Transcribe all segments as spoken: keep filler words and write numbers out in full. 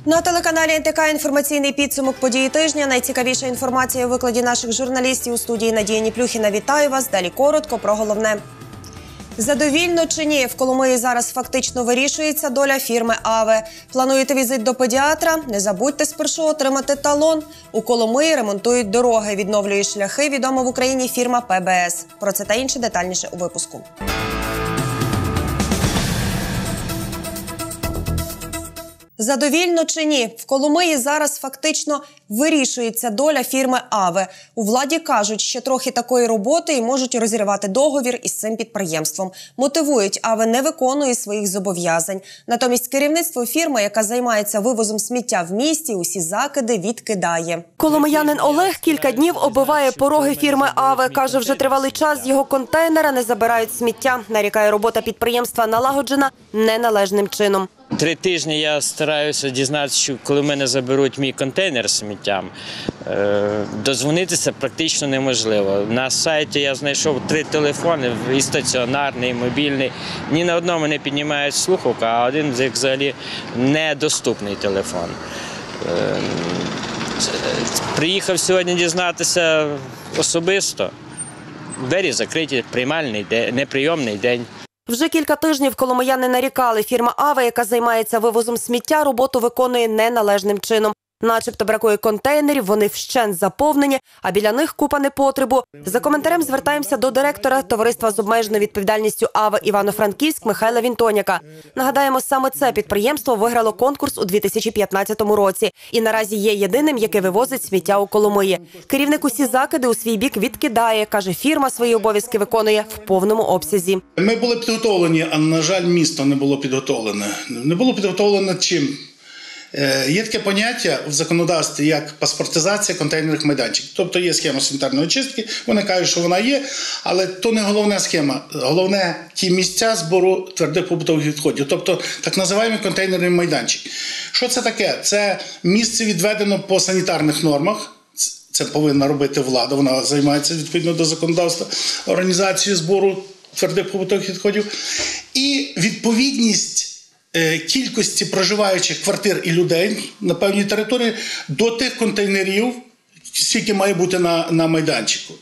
На телеканалі ен те ка інформаційний підсумок події тижня. Найцікавіша інформація у викладі наших журналістів у студії Надія Ніплюхіна. Вітаю вас. Далі коротко про головне. Задовільно чи ні? В Коломиї зараз фактично вирішується доля фірми «Аве». Плануєте візит до педіатра? Не забудьте спершу отримати талон. У Коломиї ремонтують дороги, відновлює шляхи відома в Україні фірма пе бе ес. Про це та інше детальніше у випуску. Задовільно чи ні? В Коломиї зараз фактично вирішується доля фірми «Аве». У владі кажуть, ще трохи такої роботи і можуть розірвати договір із цим підприємством. Мотивують, «Аве» не виконує своїх зобов'язань. Натомість керівництво фірми, яка займається вивозом сміття в місті, усі закиди відкидає. Коломиянин Олег кілька днів оббиває пороги фірми «Аве». Каже, вже тривалий час з його контейнера не забирають сміття. Нарікає, робота підприємства налагоджена неналежним чином. Три тижні я стараюся дізнатися, що коли мене заберуть мій контейнер з сміттям, дозвонитися практично неможливо. На сайті я знайшов три телефони, і стаціонарний, і мобільний. Ні на одному не піднімають слухавку, а один взагалі недоступний телефон. Приїхав сьогодні дізнатися особисто. Двері закриті, приймальний день, неприйомний день. Вже кілька тижнів коломияни нарікали. Фірма «Аве», яка займається вивозом сміття, роботу виконує неналежним чином. Начебто бракує контейнерів, вони вщент заповнені, а біля них купа непотребу. За коментарем звертаємося до директора товариства з обмеженою відповідальністю «Аве» Івано-Франківськ Михайла Вінтоняка. Нагадаємо, саме це підприємство виграло конкурс у дві тисячі п'ятнадцятому році і наразі є єдиним, яке вивозить сміття у Коломиї. Керівник усі закиди у свій бік відкидає. Каже, фірма свої обов'язки виконує в повному обсязі. Ми були підготовлені, а, на жаль, місто не було підготовлене. Не було підготовлено чим? Є таке поняття в законодавстві, як паспортизація контейнерних майданчиків. Тобто є схема санітарної очистки, вони кажуть, що вона є, але то не головна схема. Головне – ті місця збору твердих побутових відходів, тобто так називаємо контейнерний майданчик. Що це таке? Це місце відведено по санітарних нормах, це повинна робити влада, вона займається відповідно до законодавства організацією збору твердих побутових відходів. І відповідність кількості проживаючих квартир і людей на певній території до тих контейнерів, скільки має бути на, на майданчику,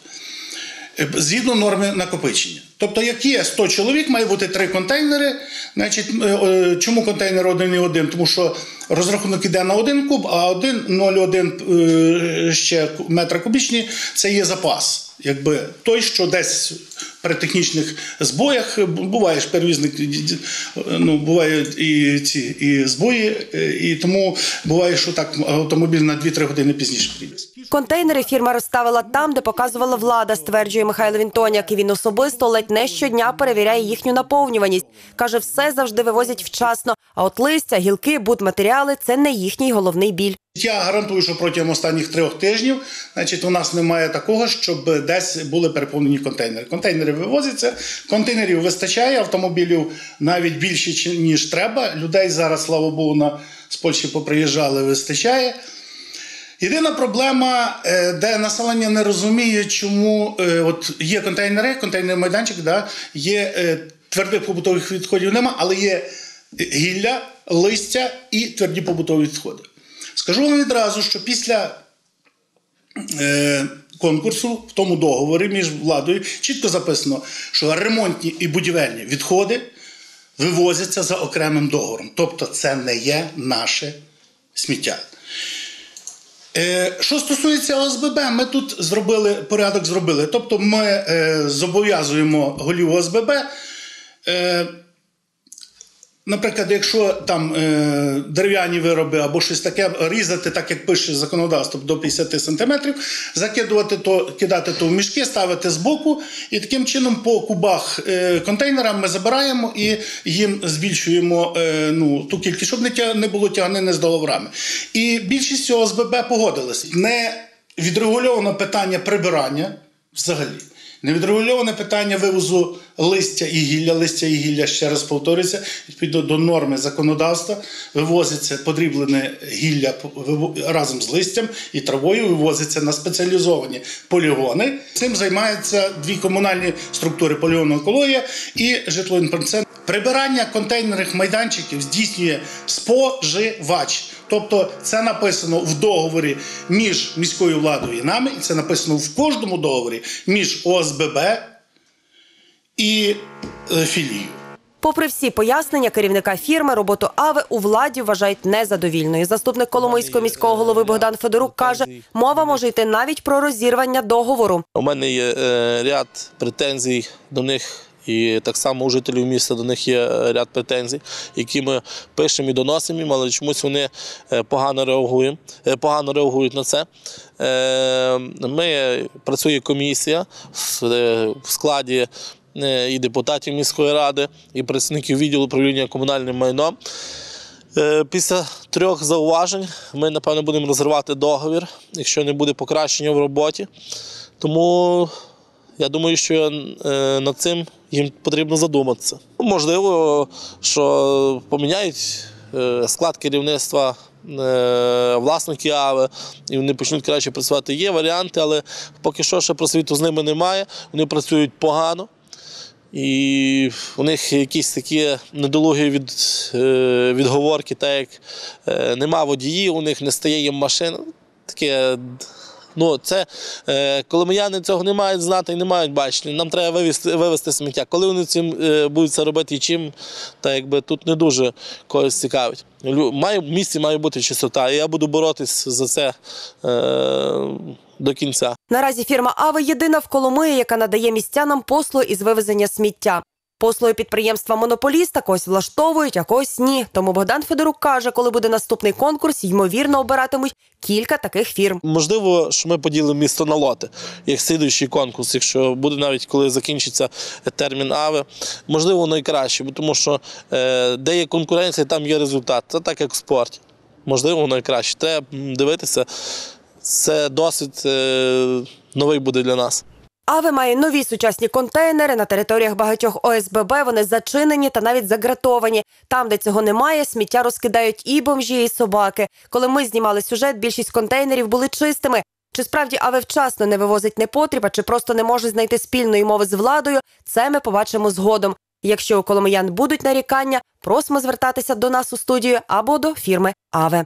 згідно норми накопичення. Тобто, як є сто чоловік, має бути три контейнери. Значить, чому контейнер один і один? Тому що розрахунок іде на один куб, а один цілих нуль один ще метра кубічні – це є запас. Якби той, що десь при технічних збоях, буває ж перевізник, ну, бувають і ці і збої, і тому буває, що так автомобіль на дві-три години пізніше приїде. Контейнери фірма розставила там, де показувала влада, стверджує Михайло Вінтоняк. І він особисто ледь не щодня перевіряє їхню наповнюваність. Каже, все завжди вивозять вчасно, а от листя, гілки, будматеріали – це не їхній головний біль. Я гарантую, що протягом останніх трьох тижнів, значить, у нас немає такого, щоб десь були переповнені контейнери. Контейнери вивозяться, контейнерів вистачає, автомобілів навіть більше, ніж треба. Людей зараз, слава Богу, на, з Польщі поприїжджали, вистачає. Єдина проблема, де населення не розуміє, чому от є контейнери, контейнерний майданчик, да, є твердих побутових відходів нема, але є гілля, листя і тверді побутові відходи. Скажу вам відразу, що після е, конкурсу в тому договорі між владою чітко записано, що ремонтні і будівельні відходи вивозяться за окремим договором. Тобто це не є наше сміття. Е, що стосується о ес бе бе, ми тут зробили, порядок зробили. Тобто ми е, зобов'язуємо голів о ес бе бе, е, наприклад, якщо там е, дерев'яні вироби або щось таке, різати, так як пише законодавство, до п'ятдесят сантиметрів, закидувати то, кидати то в мішки, ставити збоку, і таким чином по кубах е, контейнера ми забираємо і їм збільшуємо е, ну, ту кількість, щоб не, тя, не було тягнини з договорами. І більшість о ес бе бе погодилися. Не відрегульовано питання прибирання взагалі. Невідрегульоване питання вивозу листя і гілля. Листя і гілля, ще раз повторюся, відповідно до норми законодавства, вивозиться подріблене гілля разом з листям і травою, вивозиться на спеціалізовані полігони. Цим займаються дві комунальні структури – полігон «Екологія» і житлоінформцентр. Прибирання контейнерних майданчиків здійснює споживач. Тобто це написано в договорі між міською владою і нами, і це написано в кожному договорі між О С Б Б і е, філією. Попри всі пояснення керівника фірми, роботу АВЕ у владі вважають незадовільною. Заступник Коломийського міського голови Богдан Федорук каже, мова може йти навіть про розірвання договору. У мене є е, ряд претензій до них, і так само у жителів міста до них є ряд претензій, які ми пишемо і доносимо їм, але чомусь вони погано реагують, погано реагують на це. Е, ми, працює комісія в складі і депутатів міської ради, і працівників відділу управління комунальним майном. Після трьох зауважень ми, напевно, будемо розривати договір, якщо не буде покращення в роботі. Тому я думаю, що над цим їм потрібно задуматися. Можливо, що поміняють склад керівництва власники АВЕ, і вони почнуть краще працювати. Є варіанти, але поки що ще просвіту з ними немає. Вони працюють погано. І у них якісь такі недолугі від, е, відговорки, так як е, нема водіїв, у них не стає їм машин. Таке, ну, це, е, коломияни цього не мають знати і не мають бачити. Нам треба вивезти, вивезти сміття. Коли вони цим е, будуть це робити і чим, так якби тут не дуже когось цікавить. Має, в місті має бути чистота, і я буду боротись за це е, до кінця. Наразі фірма АВЕ єдина в Коломиї, яка надає містянам послуги із вивезення сміття. Послуги підприємства-монополіста когось влаштовують, а когось ні. Тому Богдан Федорук каже, коли буде наступний конкурс, ймовірно, обиратимуть кілька таких фірм. Можливо, що ми поділимо місто на лоти, як слідуючий конкурс, якщо буде навіть, коли закінчиться термін АВЕ. Можливо, найкраще, тому що е, де є конкуренція, там є результат. Це так, як в спорті. Можливо, найкраще. Треба дивитися. Це досвід е, новий буде для нас. АВЕ має нові сучасні контейнери. На територіях багатьох О С Б Б вони зачинені та навіть загратовані. Там, де цього немає, сміття розкидають і бомжі, і собаки. Коли ми знімали сюжет, більшість контейнерів були чистими. Чи справді АВЕ вчасно не вивозить непотріб, а чи просто не може знайти спільної мови з владою, це ми побачимо згодом. Якщо у коломиян будуть нарікання, просимо звертатися до нас у студію або до фірми АВЕ.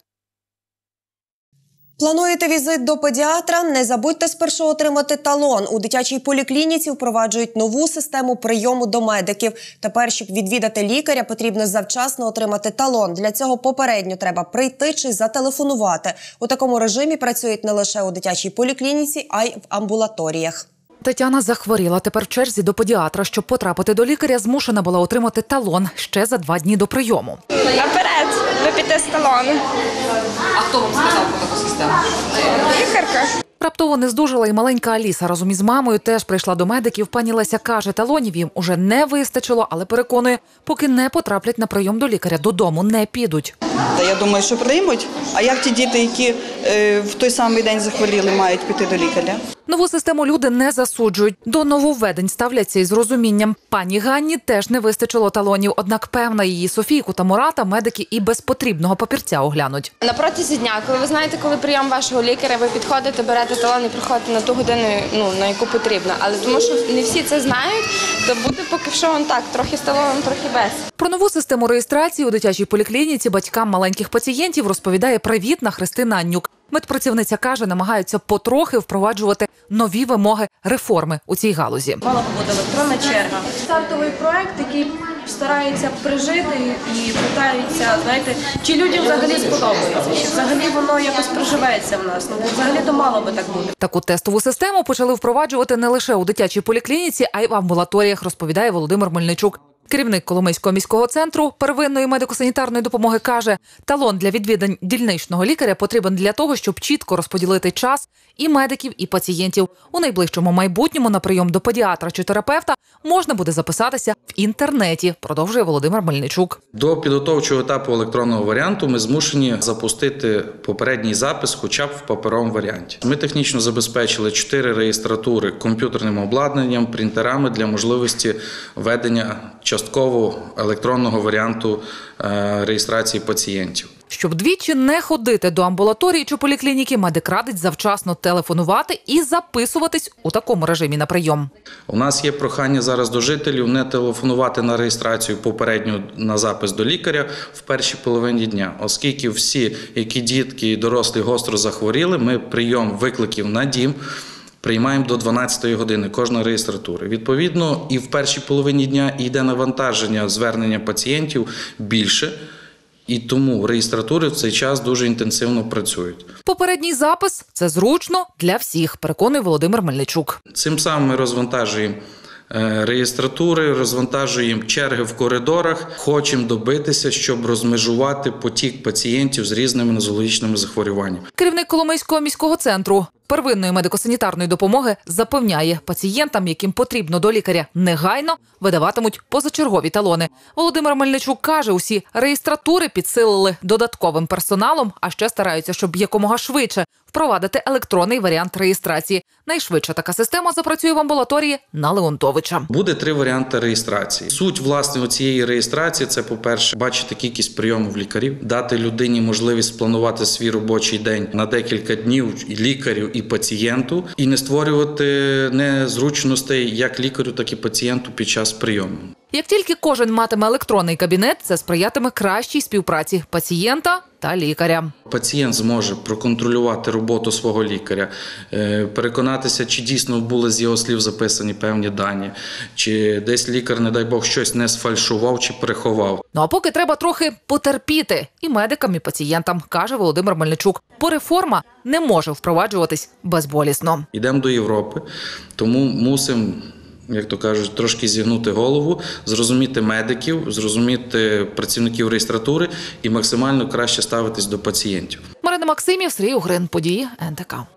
Плануєте візит до педіатра? Не забудьте спершу отримати талон. У дитячій поліклініці впроваджують нову систему прийому до медиків. Тепер, щоб відвідати лікаря, потрібно завчасно отримати талон. Для цього попередньо треба прийти чи зателефонувати. У такому режимі працюють не лише у дитячій поліклініці, а й в амбулаторіях. Тетяна захворіла. Тепер в черзі до педіатра. Щоб потрапити до лікаря, змушена була отримати талон ще за два дні до прийому. Наперед, випити з талону. А хто вам сказав про таку систему? Лікарка. Раптово не здужала і маленька Аліса. Разом із мамою теж прийшла до медиків. Пані Леся каже, талонів їм уже не вистачило, але переконує, поки не потраплять на прийом до лікаря, додому не підуть. Та я думаю, що приймуть. А як ті діти, які е, в той самий день захворіли, мають піти до лікаря? Нову систему люди не засуджують. До нововведень ставляться із розумінням. Пані Ганні теж не вистачило талонів, однак певна її Софійку та Мурата медики і без потрібного папірця оглянуть. На протязі дня, коли ви знаєте, коли прийом вашого лікаря, ви підходите, берете талон і приходите на ту годину, ну, на яку потрібно. Але тому що не всі це знають, то буде поки що он так, трохи з талоном, трохи без. Про нову систему реєстрації у дитячій поліклініці батькам маленьких пацієнтів розповідає привітна Христина Аннюк. Медпрацівниця каже, намагаються потрохи впроваджувати нові вимоги реформи у цій галузі. Мала б бути електронна черга. Стартовий проект, який старається прижити і питаються, знаєте, чи людям взагалі сподобається, чи взагалі воно якось приживеться в нас. Ну, взагалі то мало би так бути. Таку тестову систему почали впроваджувати не лише у дитячій поліклініці, а й в амбулаторіях, розповідає Володимир Мельничук. Керівник Коломийського міського центру первинної медико-санітарної допомоги каже, талон для відвідань дільничного лікаря потрібен для того, щоб чітко розподілити час і медиків, і пацієнтів. У найближчому майбутньому на прийом до педіатра чи терапевта можна буде записатися в інтернеті, продовжує Володимир Мельничук. До підготовчого етапу електронного варіанту ми змушені запустити попередній запис хоча б в паперовому варіанті. Ми технічно забезпечили чотири реєстратури комп'ютерним обладнанням, принтерами для можливості ведення частково електронного варіанту реєстрації пацієнтів. Щоб двічі не ходити до амбулаторії чи поліклініки, медик радить завчасно телефонувати і записуватись у такому режимі на прийом. У нас є прохання зараз до жителів не телефонувати на реєстрацію попередньо на запис до лікаря в першій половині дня, оскільки всі, які дітки і дорослі гостро захворіли, ми прийом викликів на дім приймаємо до дванадцятої години кожної реєстратури. Відповідно, і в першій половині дня йде навантаження звернення пацієнтів більше, і тому реєстратури в цей час дуже інтенсивно працюють. Попередній запис – це зручно для всіх, переконує Володимир Мельничук. Цим самим ми розвантажуємо реєстратури, розвантажуємо черги в коридорах. Хочемо добитися, щоб розмежувати потік пацієнтів з різними нозологічними захворюваннями. Керівник Коломийського міського центру первинної медико-санітарної допомоги запевняє, пацієнтам, яким потрібно до лікаря негайно, видаватимуть позачергові талони. Володимир Мельничук каже, усі реєстратури підсилили додатковим персоналом, а ще стараються, щоб якомога швидше впровадити електронний варіант реєстрації. Найшвидша така система запрацює в амбулаторії на Леонтовича. Буде три варіанти реєстрації. Суть, власне, цієї реєстрації – це, по-перше, бачити кількість прийомів лікарів, дати людині можливість спланувати свій робочий день на декілька днів і лікарю, і пацієнту, і не створювати незручностей як лікарю, так і пацієнту під час прийому. Як тільки кожен матиме електронний кабінет, це сприятиме кращій співпраці пацієнта та лікаря. Пацієнт зможе проконтролювати роботу свого лікаря, переконатися, чи дійсно були з його слів записані певні дані, чи десь лікар, не дай Бог, щось не сфальшував чи приховав. Ну а поки треба трохи потерпіти і медикам, і пацієнтам, каже Володимир Мельничук. Бо реформа не може впроваджуватись безболісно. Йдемо до Європи, тому мусимо, як то кажуть, трошки зігнути голову, зрозуміти медиків, зрозуміти працівників реєстратури і максимально краще ставитись до пацієнтів. Марина Максимів, Сергій Угрин, події ен те ка.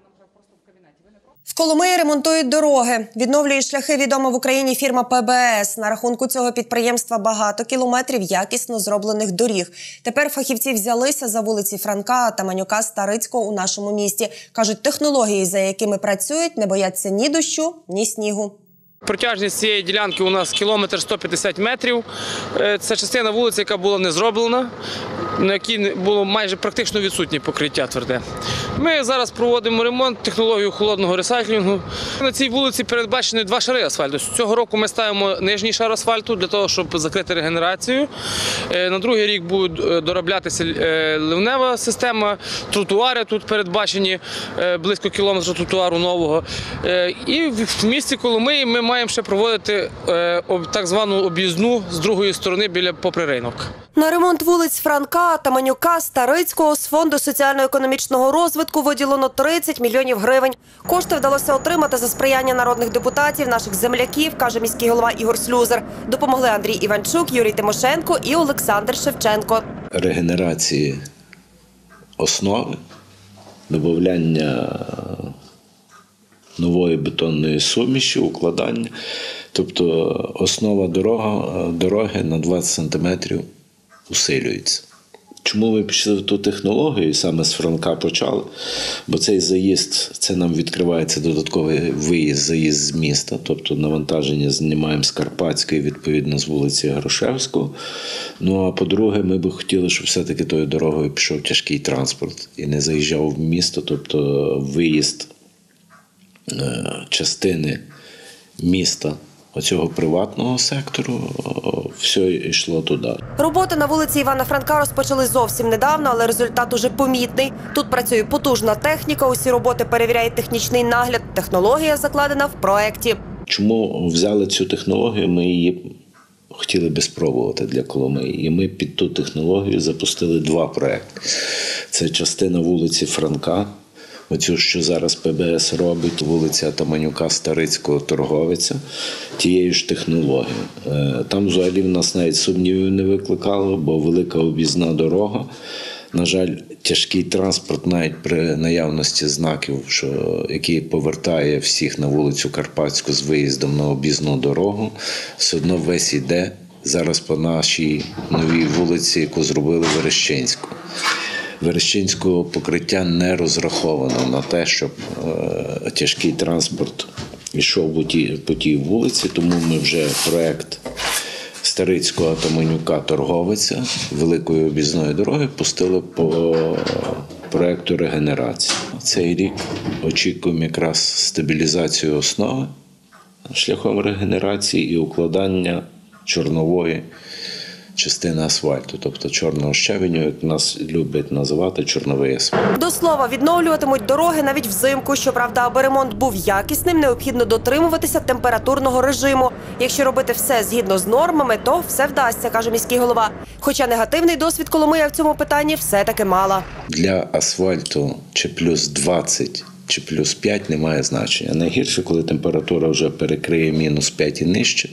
В Коломиї ремонтують дороги. Відновлює шляхи відома в Україні фірма пе бе ес. На рахунку цього підприємства багато кілометрів якісно зроблених доріг. Тепер фахівці взялися за вулиці Франка, Таманюка, Старицького у нашому місті. Кажуть, технології, за якими працюють, не бояться ні дощу, ні снігу. Протяжність цієї ділянки у нас кілометр сто п'ятдесят метрів. Це частина вулиці, яка була не зроблена, на якій було майже практично відсутнє покриття тверде. Ми зараз проводимо ремонт, технологію холодного ресайклінгу. На цій вулиці передбачені два шари асфальту. Цього року ми ставимо нижній шар асфальту для того, щоб закрити регенерацію. На другий рік буде дороблятися ливнева система, тротуари тут передбачені, близько кілометра тротуару нового. І в місті Коломиї ми маємо ще проводити так звану об'їзну з другої сторони біля попри ринок. На ремонт вулиць Франка, Таманюка, Старицького з Фонду соціально-економічного розвитку виділено тридцять мільйонів гривень. Кошти вдалося отримати за сприяння народних депутатів, наших земляків, каже міський голова Ігор Слюзар. Допомогли Андрій Іванчук, Юрій Тимошенко і Олександр Шевченко. Регенерації основи, додавання нової бетонної суміші, укладання. Тобто основа дорога, дороги на двадцять сантиметрів усилюється. Чому ми пішли в ту технологію, саме з Франка почали? Бо цей заїзд, це нам відкривається додатковий виїзд, заїзд з міста, тобто навантаження знімаємо з Карпатської, відповідно, з вулиці Грушевського. Ну, а по-друге, ми б хотіли, щоб все-таки тою дорогою пішов тяжкий транспорт і не заїжджав в місто, тобто виїзд частини міста, оцього приватного сектору, все йшло туди. Роботи на вулиці Івана Франка розпочали зовсім недавно, але результат уже помітний. Тут працює потужна техніка, усі роботи перевіряє технічний нагляд. Технологія закладена в проєкті. Чому взяли цю технологію? Ми її хотіли би спробувати для Коломиї. І ми під ту технологію запустили два проєкти. Це частина вулиці Франка, оцю, що зараз пе бе ес робить, вулиця Таманюка, Старицького, Торговиця, тією ж технологією. Там взагалі в нас навіть сумнівів не викликало, бо велика об'їзна дорога. На жаль, тяжкий транспорт навіть при наявності знаків, що, який повертає всіх на вулицю Карпатську з виїздом на об'їзну дорогу, все одно весь іде зараз по нашій новій вулиці, яку зробили Верещинську. Верещинського покриття не розраховано на те, щоб е, тяжкий транспорт йшов по тій, по тій вулиці, тому ми вже проєкт з Старицького Атаманюка Торговиця великої об'їзної дороги пустили по проєкту регенерації. Цей рік очікуємо якраз стабілізацію основи шляхом регенерації і укладання чорнової частини асфальту, тобто чорного щебеню, як нас люблять називати, чорновий асфальт. До слова, відновлюватимуть дороги навіть взимку. Щоправда, аби ремонт був якісним, необхідно дотримуватися температурного режиму. Якщо робити все згідно з нормами, то все вдасться, каже міський голова. Хоча негативний досвід Коломия в цьому питанні все-таки мала. Для асфальту чи плюс двадцять, чи плюс п'ять не має значення. Найгірше, коли температура вже перекриє мінус п'ять і нижче,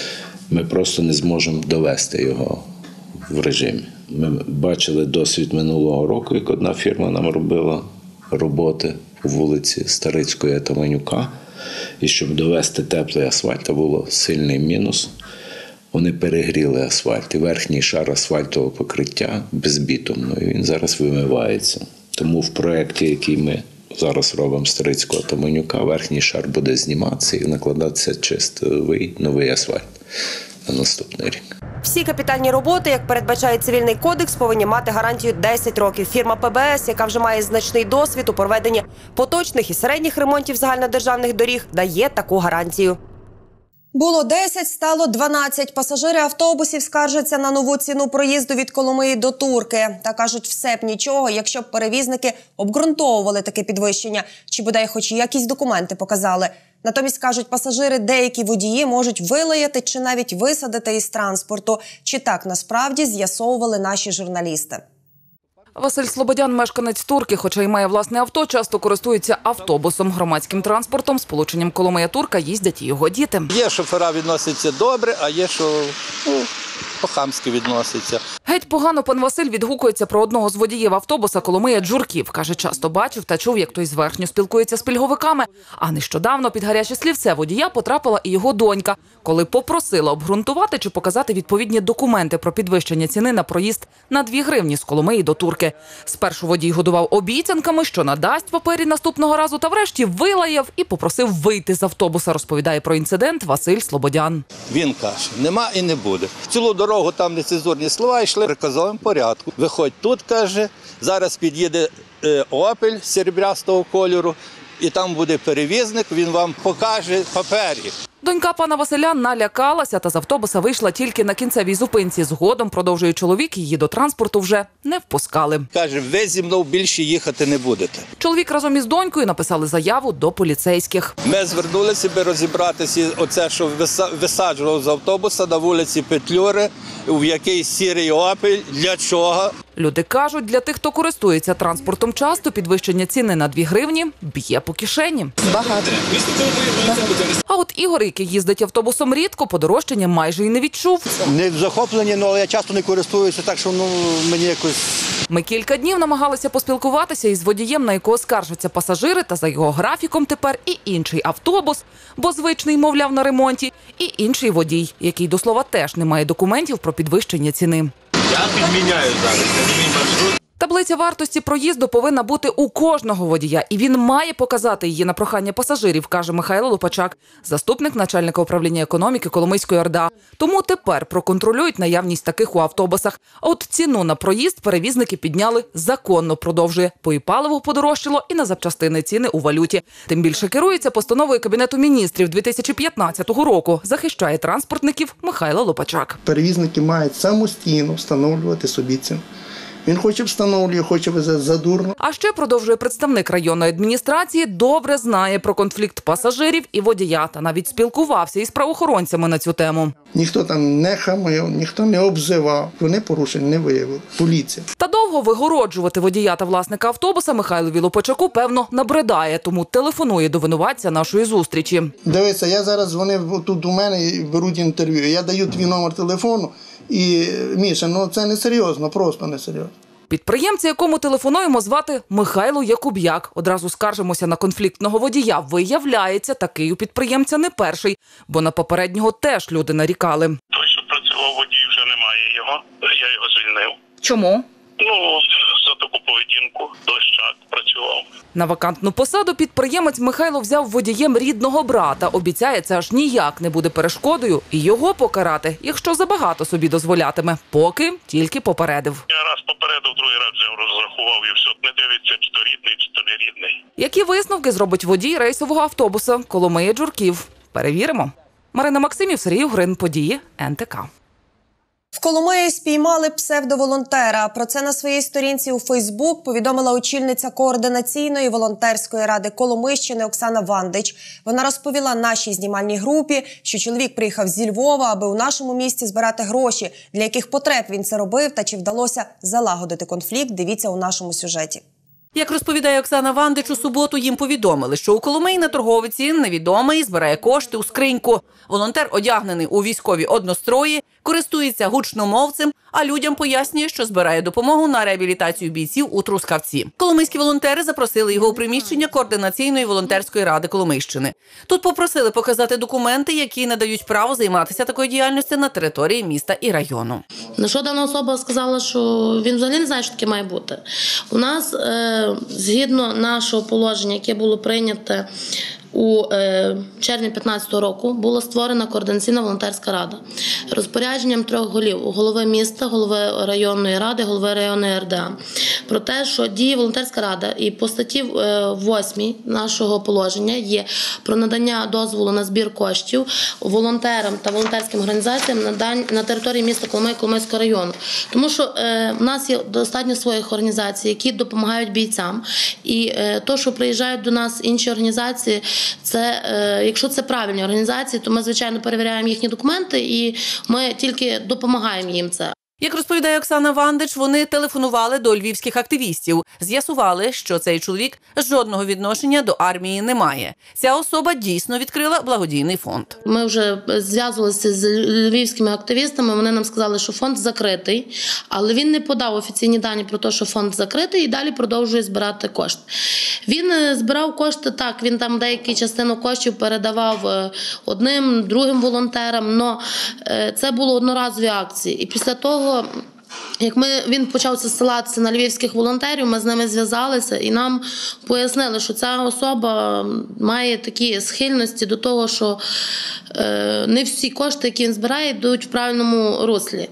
ми просто не зможемо довести його в режимі. Ми бачили досвід минулого року, як одна фірма нам робила роботи у вулиці Старицької Атаманюка. І щоб довести теплий асфальт, а було сильний мінус, вони перегріли асфальт. І верхній шар асфальтового покриття безбітумного, і він зараз вимивається. Тому в проєкті, який ми зараз робимо Старицького Атаманюка, верхній шар буде зніматися і накладатися чистий новий асфальт на наступний рік. Всі капітальні роботи, як передбачає Цивільний кодекс, повинні мати гарантію десять років. Фірма Пе Бе Ес, яка вже має значний досвід у проведенні поточних і середніх ремонтів загальнодержавних доріг, дає таку гарантію. Було десять, стало дванадцять. Пасажири автобусів скаржаться на нову ціну проїзду від Коломиї до Турки. Та кажуть, все б нічого, якщо б перевізники обґрунтовували таке підвищення, чи бодай хоч якісь документи показали. Натомість, кажуть пасажири, деякі водії можуть вилаяти чи навіть висадити із транспорту. Чи так насправді, з'ясовували наші журналісти. Василь Слободян, мешканець Турки, хоча й має власне авто, часто користується автобусом, громадським транспортом, сполученням Коломия-Турка їздять і його діти. Є шофера відносяться добре, а є, що ну, по-хамськи відносяться. Геть погано пан Василь відгукується про одного з водіїв автобуса Коломия Джурків. Каже, часто бачив та чув, як той зверхньо спілкується з пільговиками. А нещодавно під гаряче слівце водія потрапила і його донька, коли попросила обґрунтувати чи показати відповідні документи про підвищення ціни на проїзд на дві гривні з Коломиї до Турки. Спершу водій годував обіцянками, що надасть папері наступного разу, та врешті вилаяв і попросив вийти з автобуса, розповідає про інцидент Василь Слободян. Він каже, нема і не буде. Цілу дорогу там нецензурні слова йшли в приказовому порядку. Виходь тут, каже, зараз під'їде е, «Опель» серебрястого кольору, і там буде перевізник, він вам покаже папері. Донька пана Василя налякалася та з автобуса вийшла тільки на кінцевій зупинці. Згодом, продовжує чоловік, її до транспорту вже не впускали. Каже, ви зі мною більше їхати не будете. Чоловік разом із донькою написали заяву до поліцейських. Ми звернулися би розібратися оце, що висаджував з автобуса на вулиці Петлюри, в якийсь сірий «Опель». Для чого? Люди кажуть, для тих, хто користується транспортом часто, підвищення ціни на дві гривні б'є по кишені. Багато. А от Ігор, який їздить автобусом рідко, подорожчання майже й не відчув. Не захоплені, але я часто не користуюся, так що ну, мені якось... Ми кілька днів намагалися поспілкуватися із водієм, на якого скаржаться пасажири, та за його графіком тепер і інший автобус, бо звичний, мовляв, на ремонті, і інший водій, який, до слова, теж не має документів про підвищення ціни. Я підміняю зараз, це мій маршрут. Таблиця вартості проїзду повинна бути у кожного водія, і він має показати її на прохання пасажирів, каже Михайло Лопачак, заступник начальника управління економіки Коломийської ОРДА. Тому тепер проконтролюють наявність таких у автобусах. А от ціну на проїзд перевізники підняли законно, продовжує. Бо і паливо подорожчало, і на запчастини ціни у валюті. Тим більше керується постановою Кабінету міністрів дві тисячі п'ятнадцятого року. Захищає транспортників Михайло Лопачак. Перевізники мають самостійно встановлювати собі ціну. Він хоче встановлює, хоче везе задурно. А ще, продовжує представник районної адміністрації, добре знає про конфлікт пасажирів і водія, та навіть спілкувався із правоохоронцями на цю тему. Ніхто там не хамив, ніхто не обзивав, вони порушень не виявили. Поліція. Та довго вигороджувати водія та власника автобуса Михайлові Лопачаку, певно, набридає, тому телефонує до винуватця нашої зустрічі. Дивіться, я зараз дзвонив тут у мене і беруть інтерв'ю. Я даю твій номер телефону і, Міша, ну це не серйозно, просто не серйозно. Підприємця, якому телефонуємо, звати Михайло Якуб'як. Одразу скаржимося на конфліктного водія. Виявляється, такий у підприємця не перший, бо на попереднього теж люди нарікали. Той, що працював водій, вже немає його. Я його звільнив. Чому? Ну, за таку поведінку, дощак працював. На вакантну посаду підприємець Михайло взяв водієм рідного брата. Обіцяє, це аж ніяк не буде перешкодою і його покарати, якщо забагато собі дозволятиме. Поки тільки попередив. Я раз попередив, другий раз взяв, розрахував і все. Не дивиться, чи то рідний, чи то не рідний. Які висновки зробить водій рейсового автобуса Коломия-Джурків? Перевіримо. Марина Максимів, Сергій Угрин, Події, ен те ка. В Коломиї спіймали псевдоволонтера. Про це на своїй сторінці у Фейсбук повідомила очільниця координаційної волонтерської ради Коломийщини Оксана Вандич. Вона розповіла нашій знімальній групі, що чоловік приїхав зі Львова, аби у нашому місті збирати гроші. Для яких потреб він це робив та чи вдалося залагодити конфлікт, дивіться у нашому сюжеті. Як розповідає Оксана Вандич, у суботу їм повідомили, що у Коломиї на торговиці невідомий збирає кошти у скриньку. Волонтер, одягнений у військові однострої, користується гучномовцем, а людям пояснює, що збирає допомогу на реабілітацію бійців у Трускавці. Коломийські волонтери запросили його у приміщення координаційної волонтерської ради Коломийщини. Тут попросили показати документи, які надають право займатися такою діяльністю на території міста і району. На що дана особа сказала, що він взагалі не знає, що таке має бути. У нас, е, згідно нашого положення, яке було прийнято у е, червні п'ятнадцятого року, була створена координаційна волонтерська рада. Розпорядженням трьох голів – голови міста, голови районної ради, голови районної ер де а. Про те, що діє волонтерська рада і по статті восьмій нашого положення є про надання дозволу на збір коштів волонтерам та волонтерським організаціям на, дань, на території міста Коломиї, Коломийського району. Тому що е, в нас є достатньо своїх організацій, які допомагають бійцям. І е, то, що приїжджають до нас інші організації, це, е, якщо це правильні організації, то ми, звичайно, перевіряємо їхні документи і ми тільки допомагаємо їм це. Як розповідає Оксана Вандич, вони телефонували до львівських активістів. З'ясували, що цей чоловік жодного відношення до армії не має. Ця особа дійсно відкрила благодійний фонд. Ми вже зв'язувалися з львівськими активістами, вони нам сказали, що фонд закритий, але він не подав офіційні дані про те, що фонд закритий і далі продовжує збирати кошти. Він збирав кошти, так, він там деяку частину коштів передавав одним, другим волонтерам, але це було одноразові акції. І після того, як ми, він почав зсилатися на львівських волонтерів, ми з ними зв'язалися і нам пояснили, що ця особа має такі схильності до того, що е, не всі кошти, які він збирає, йдуть в правильному руслі.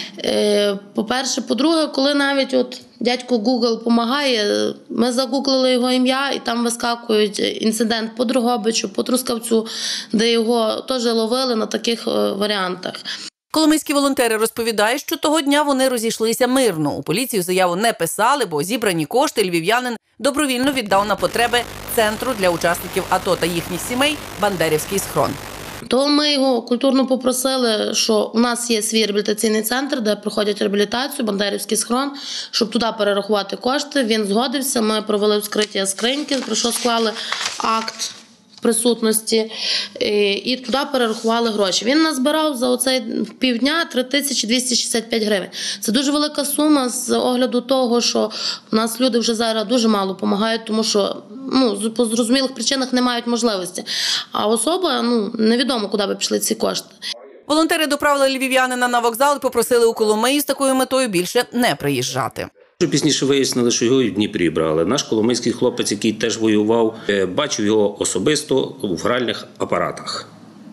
Е, по-перше, по-друге, коли навіть от дядько Google допомагає, ми загуглили його ім'я і там вискакують інцидент по Дрогобичу, по Трускавцю, де його теж ловили на таких варіантах. Коломийські волонтери розповідають, що того дня вони розійшлися мирно. У поліцію заяву не писали, бо зібрані кошти львів'янин добровільно віддав на потреби центру для учасників АТО та їхніх сімей «Бандерівський схрон». То ми його культурно попросили, що у нас є свій реабілітаційний центр, де проходять реабілітацію, Бандерівський схрон, щоб туди перерахувати кошти. Він згодився, ми провели вскриття скриньки, про що склали акт присутності, і туди перерахували гроші. Він назбирав за оцей півдня три тисячі двісті шістдесят п'ять гривень. Це дуже велика сума з огляду того, що у нас люди вже зараз дуже мало допомагають, тому що ну, по зрозумілих причинах не мають можливості. А особа, ну, невідомо, куди би пішли ці кошти. Волонтери доправили львів'янина на вокзал і попросили у Коломиї з такою метою більше не приїжджати. Пізніше вияснили, що його і в Дніпрі брали. Наш коломийський хлопець, який теж воював, бачив його особисто в гральних апаратах.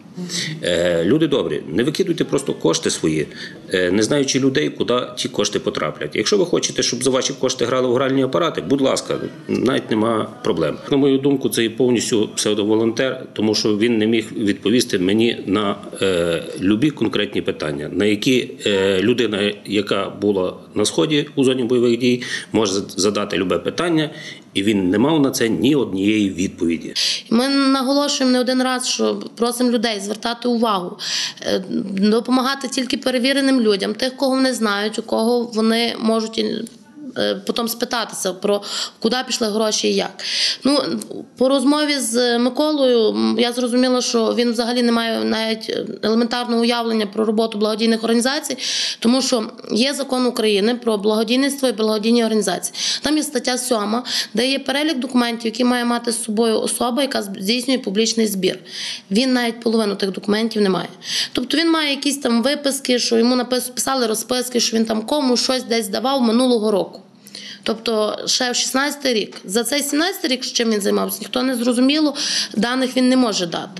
Люди добрі, не викидуйте просто кошти свої, не знаючи людей, куди ті кошти потраплять. Якщо ви хочете, щоб за ваші кошти грали в гральні апарати, будь ласка, навіть нема проблем. На мою думку, це і повністю псевдоволонтер, тому що він не міг відповісти мені на е, любі конкретні питання, на які е, людина, яка була на Сході у зоні бойових дій, може задати любе питання, і він не мав на це ні однієї відповіді. Ми наголошуємо не один раз, що просимо людей звертати увагу, допомагати тільки перевіреним людям, тих, кого вони знають, у кого вони можуть потім спитатися, про куди пішли гроші і як. Ну, по розмові з Миколою я зрозуміла, що він взагалі не має навіть елементарного уявлення про роботу благодійних організацій, тому що є закон України про благодійництво і благодійні організації. Там є стаття сьома, де є перелік документів, які має мати з собою особа, яка здійснює публічний збір. Він навіть половину тих документів не має. Тобто він має якісь там виписки, що йому написали розписки, що він там комусь щось десь давав минулого року. Тобто ще в шістнадцятий рік. За цей сімнадцятий рік, чим він займався, ніхто не зрозуміло, даних він не може дати.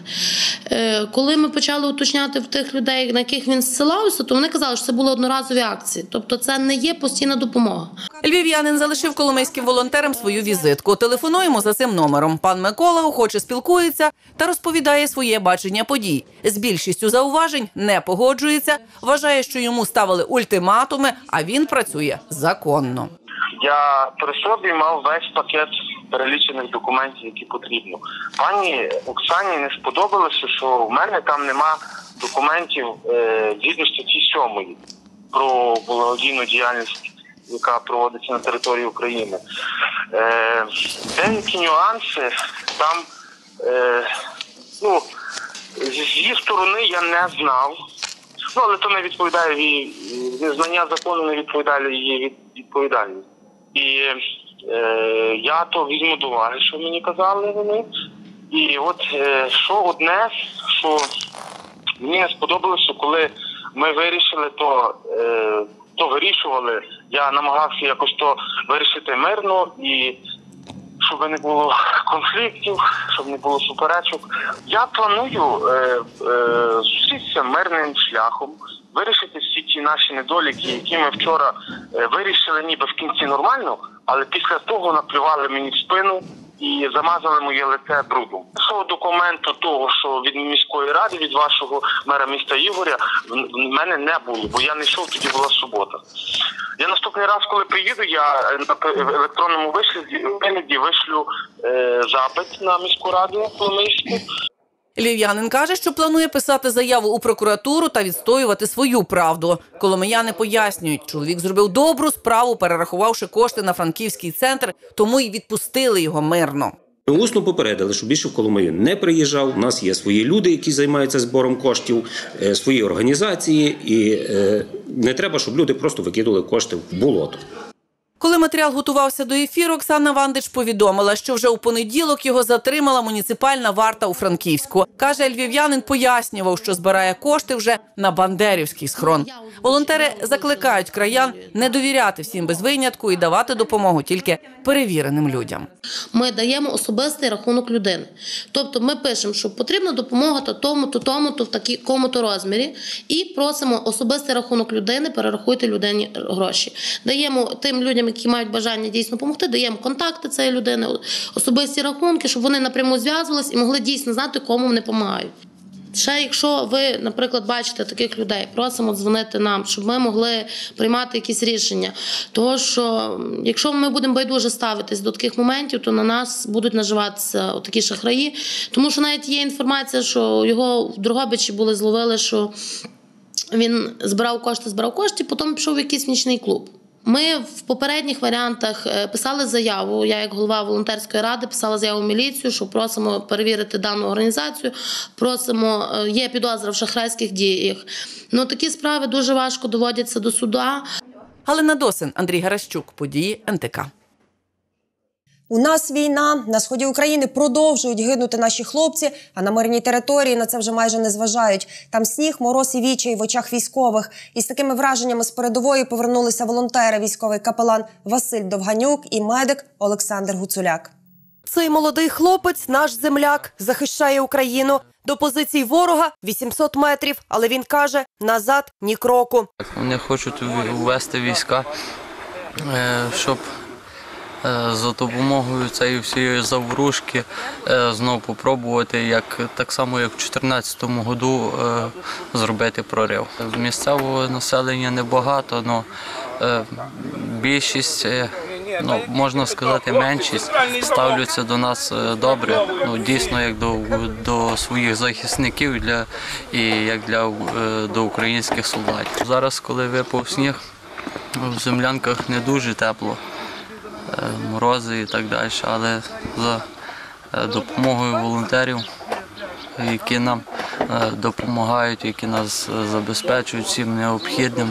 Коли ми почали уточняти в тих людей, на яких він зсилався, то вони казали, що це були одноразові акції. Тобто це не є постійна допомога. Львів'янин залишив коломийським волонтерам свою візитку. Телефонуємо за цим номером. Пан Микола охоче спілкується та розповідає своє бачення подій. З більшістю зауважень не погоджується, вважає, що йому ставили ультиматуми, а він працює законно. Я при собі мав весь пакет перелічених документів, які потрібно. Пані Оксані не сподобалося, що в мене там нема документів е, згідно статті сьомої про благодійну діяльність, яка проводиться на території України. Е, деякі нюанси там, е, ну, з її сторони я не знав. Ну, але то не відповідає її, незнання закону не відповідає її відповідальність. І е, я то візьму до уваги, що мені казали вони. І от е, що одне, що мені не сподобалося, коли ми вирішили, то, е, то вирішували, я намагався якось то вирішити мирно, і щоб не було конфліктів, щоб не було суперечок. Я планую е, е, зустрітися мирним шляхом, вирішити всі ті наші недоліки, які ми вчора е, вирішили ніби в кінці нормально, але після того наплювали мені в спину і замазали моє лице брудом. Що документу того, що від міської ради, від вашого мера міста Ігоря, в мене не було, бо я не йшов, тоді була субота. Я наступний раз, коли приїду, я на електронному вигляді вишлю е, запит на міську раду Коломийську. Львів'янин каже, що планує писати заяву у прокуратуру та відстоювати свою правду. Коломияни пояснюють, чоловік зробив добру справу, перерахувавши кошти на франківський центр, тому й відпустили його мирно. Ми усно попередили, що більше в Коломию не приїжджав. У нас є свої люди, які займаються збором коштів, свої організації, і не треба, щоб люди просто викидали кошти в болото. Коли матеріал готувався до ефіру, Оксана Вандич повідомила, що вже у понеділок його затримала муніципальна варта у Франківську. Каже, львів'янин пояснював, що збирає кошти вже на бандерівський схрон. Волонтери закликають краян не довіряти всім без винятку і давати допомогу тільки перевіреним людям. Ми даємо особистий рахунок людини. Тобто ми пишемо, що потрібна допомога то тому-то, тому-то, в такому-то розмірі, і просимо особистий рахунок людини, перерахуйте людині гроші. Даємо тим людям, які мають бажання дійсно допомогти, даємо контакти цієї людини, особисті рахунки, щоб вони напряму зв'язувалися і могли дійсно знати, кому вони допомагають. Ще якщо ви, наприклад, бачите таких людей, просимо дзвонити нам, щоб ми могли приймати якісь рішення. Тому що, якщо ми будемо байдуже ставитись до таких моментів, то на нас будуть наживатися такі шахраї. Тому що навіть є інформація, що його в Дрогобичі були зловили, що він збирав кошти, збирав кошти, потім пішов в якийсь нічний клуб. Ми в попередніх варіантах писали заяву, я як голова волонтерської ради писала заяву в міліцію, що просимо перевірити дану організацію, просимо, є підозра в шахрайських діях. Ну, такі справи дуже важко доводяться до суда. Галина Досин, Андрій Гаращук, події ен те ка. У нас війна, на сході України продовжують гинути наші хлопці, а на мирній території на це вже майже не зважають. Там сніг, мороз і відчай в очах військових. І з такими враженнями з передової повернулися волонтери, військовий капелан Василь Довганюк і медик Олександр Гуцуляк. Цей молодий хлопець, наш земляк, захищає Україну. До позицій ворога вісімсот метрів, але він каже, назад ні кроку. Вони хочуть ввести війська, щоб за допомогою цієї всієї заворушки знову попробувати, як, так само як в дві тисячі чотирнадцятому году, зробити прорив. Місцевого населення небагато, але більшість, ну, можна сказати, меншість ставляться до нас добре, ну, дійсно як до, до своїх захисників для, і як для, до українських солдатів. Зараз, коли випав сніг, в землянках не дуже тепло. Морози і так далі, але за допомогою волонтерів, які нам допомагають, які нас забезпечують всім необхідним,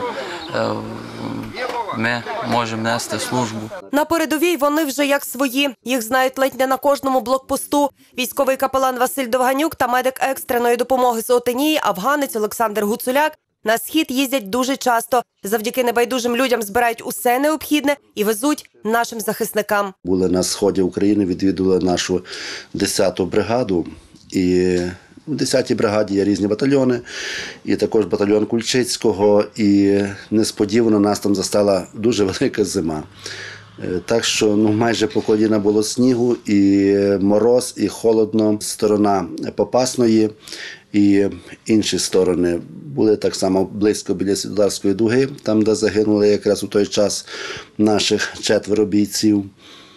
ми можемо нести службу. На передовій вони вже як свої. Їх знають ледь не на кожному блокпосту. Військовий капелан Василь Довганюк та медик екстреної допомоги з Отинії, афганець Олександр Гуцуляк, На схід їздять дуже часто. Завдяки небайдужим людям збирають усе необхідне і везуть нашим захисникам. Були на сході України, відвідували нашу десяту бригаду. І в десятій бригаді є різні батальйони, і також батальйон Кульчицького. І несподівано нас там застала дуже велика зима. Так що ну, майже по коліна було снігу, і мороз, і холодно. Сторона Попасної і інші сторони були так само близько біля Світлодарської дуги, там, де загинули якраз у той час наших четверо бійців.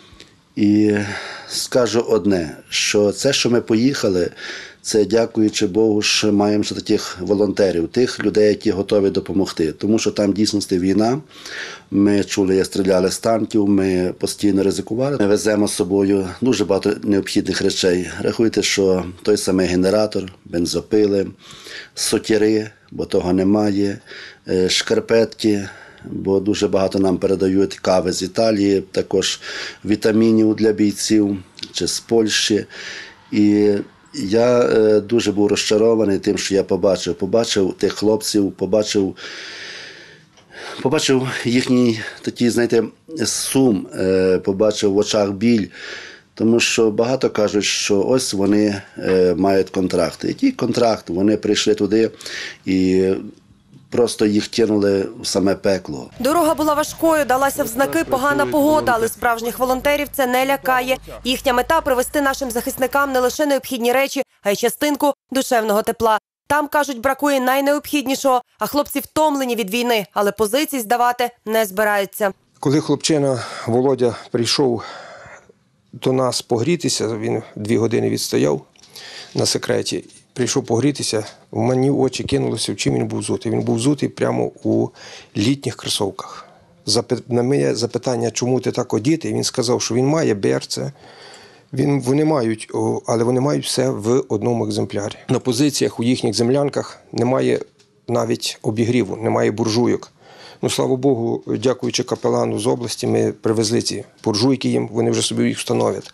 І скажу одне, що це, що ми поїхали, це дякуючи Богу, що маємо ще таких волонтерів, тих людей, які готові допомогти. Тому що там дійсно війна. Ми чули, як стріляли з танків, ми постійно ризикували. Ми веземо з собою дуже багато необхідних речей. Рахуйте, що той самий генератор, бензопили, сокири, бо того немає, шкарпетки, бо дуже багато нам передають кави з Італії, також вітамінів для бійців чи з Польщі. І я дуже був розчарований тим, що я побачив. Побачив тих хлопців, побачив, побачив їхній такий, знаєте, сум, побачив в очах біль. Тому що багато кажуть, що ось вони мають контракти. Який контракт? Вони прийшли туди і просто їх кинули в саме пекло. Дорога була важкою, далася в знаки погана погода, але справжніх волонтерів це не лякає. Їхня мета – привезти нашим захисникам не лише необхідні речі, а й частинку душевного тепла. Там, кажуть, бракує найнеобхіднішого, а хлопці втомлені від війни, але позицій здавати не збираються. Коли хлопчина Володя прийшов до нас погрітися, він дві години відстояв на секреті, прийшов погрітися, в мені в очі кинулося, в чим він був взутий. Він був взутий прямо у літніх кросовках. На моє запитання, чому ти так одітий, він сказав, що він має берце, він, вони мають, але вони мають все в одному екземплярі. На позиціях у їхніх землянках немає навіть обігріву, немає буржуйок. Ну, слава Богу, дякуючи капелану з області, ми привезли ці буржуйки їм, вони вже собі їх встановлять.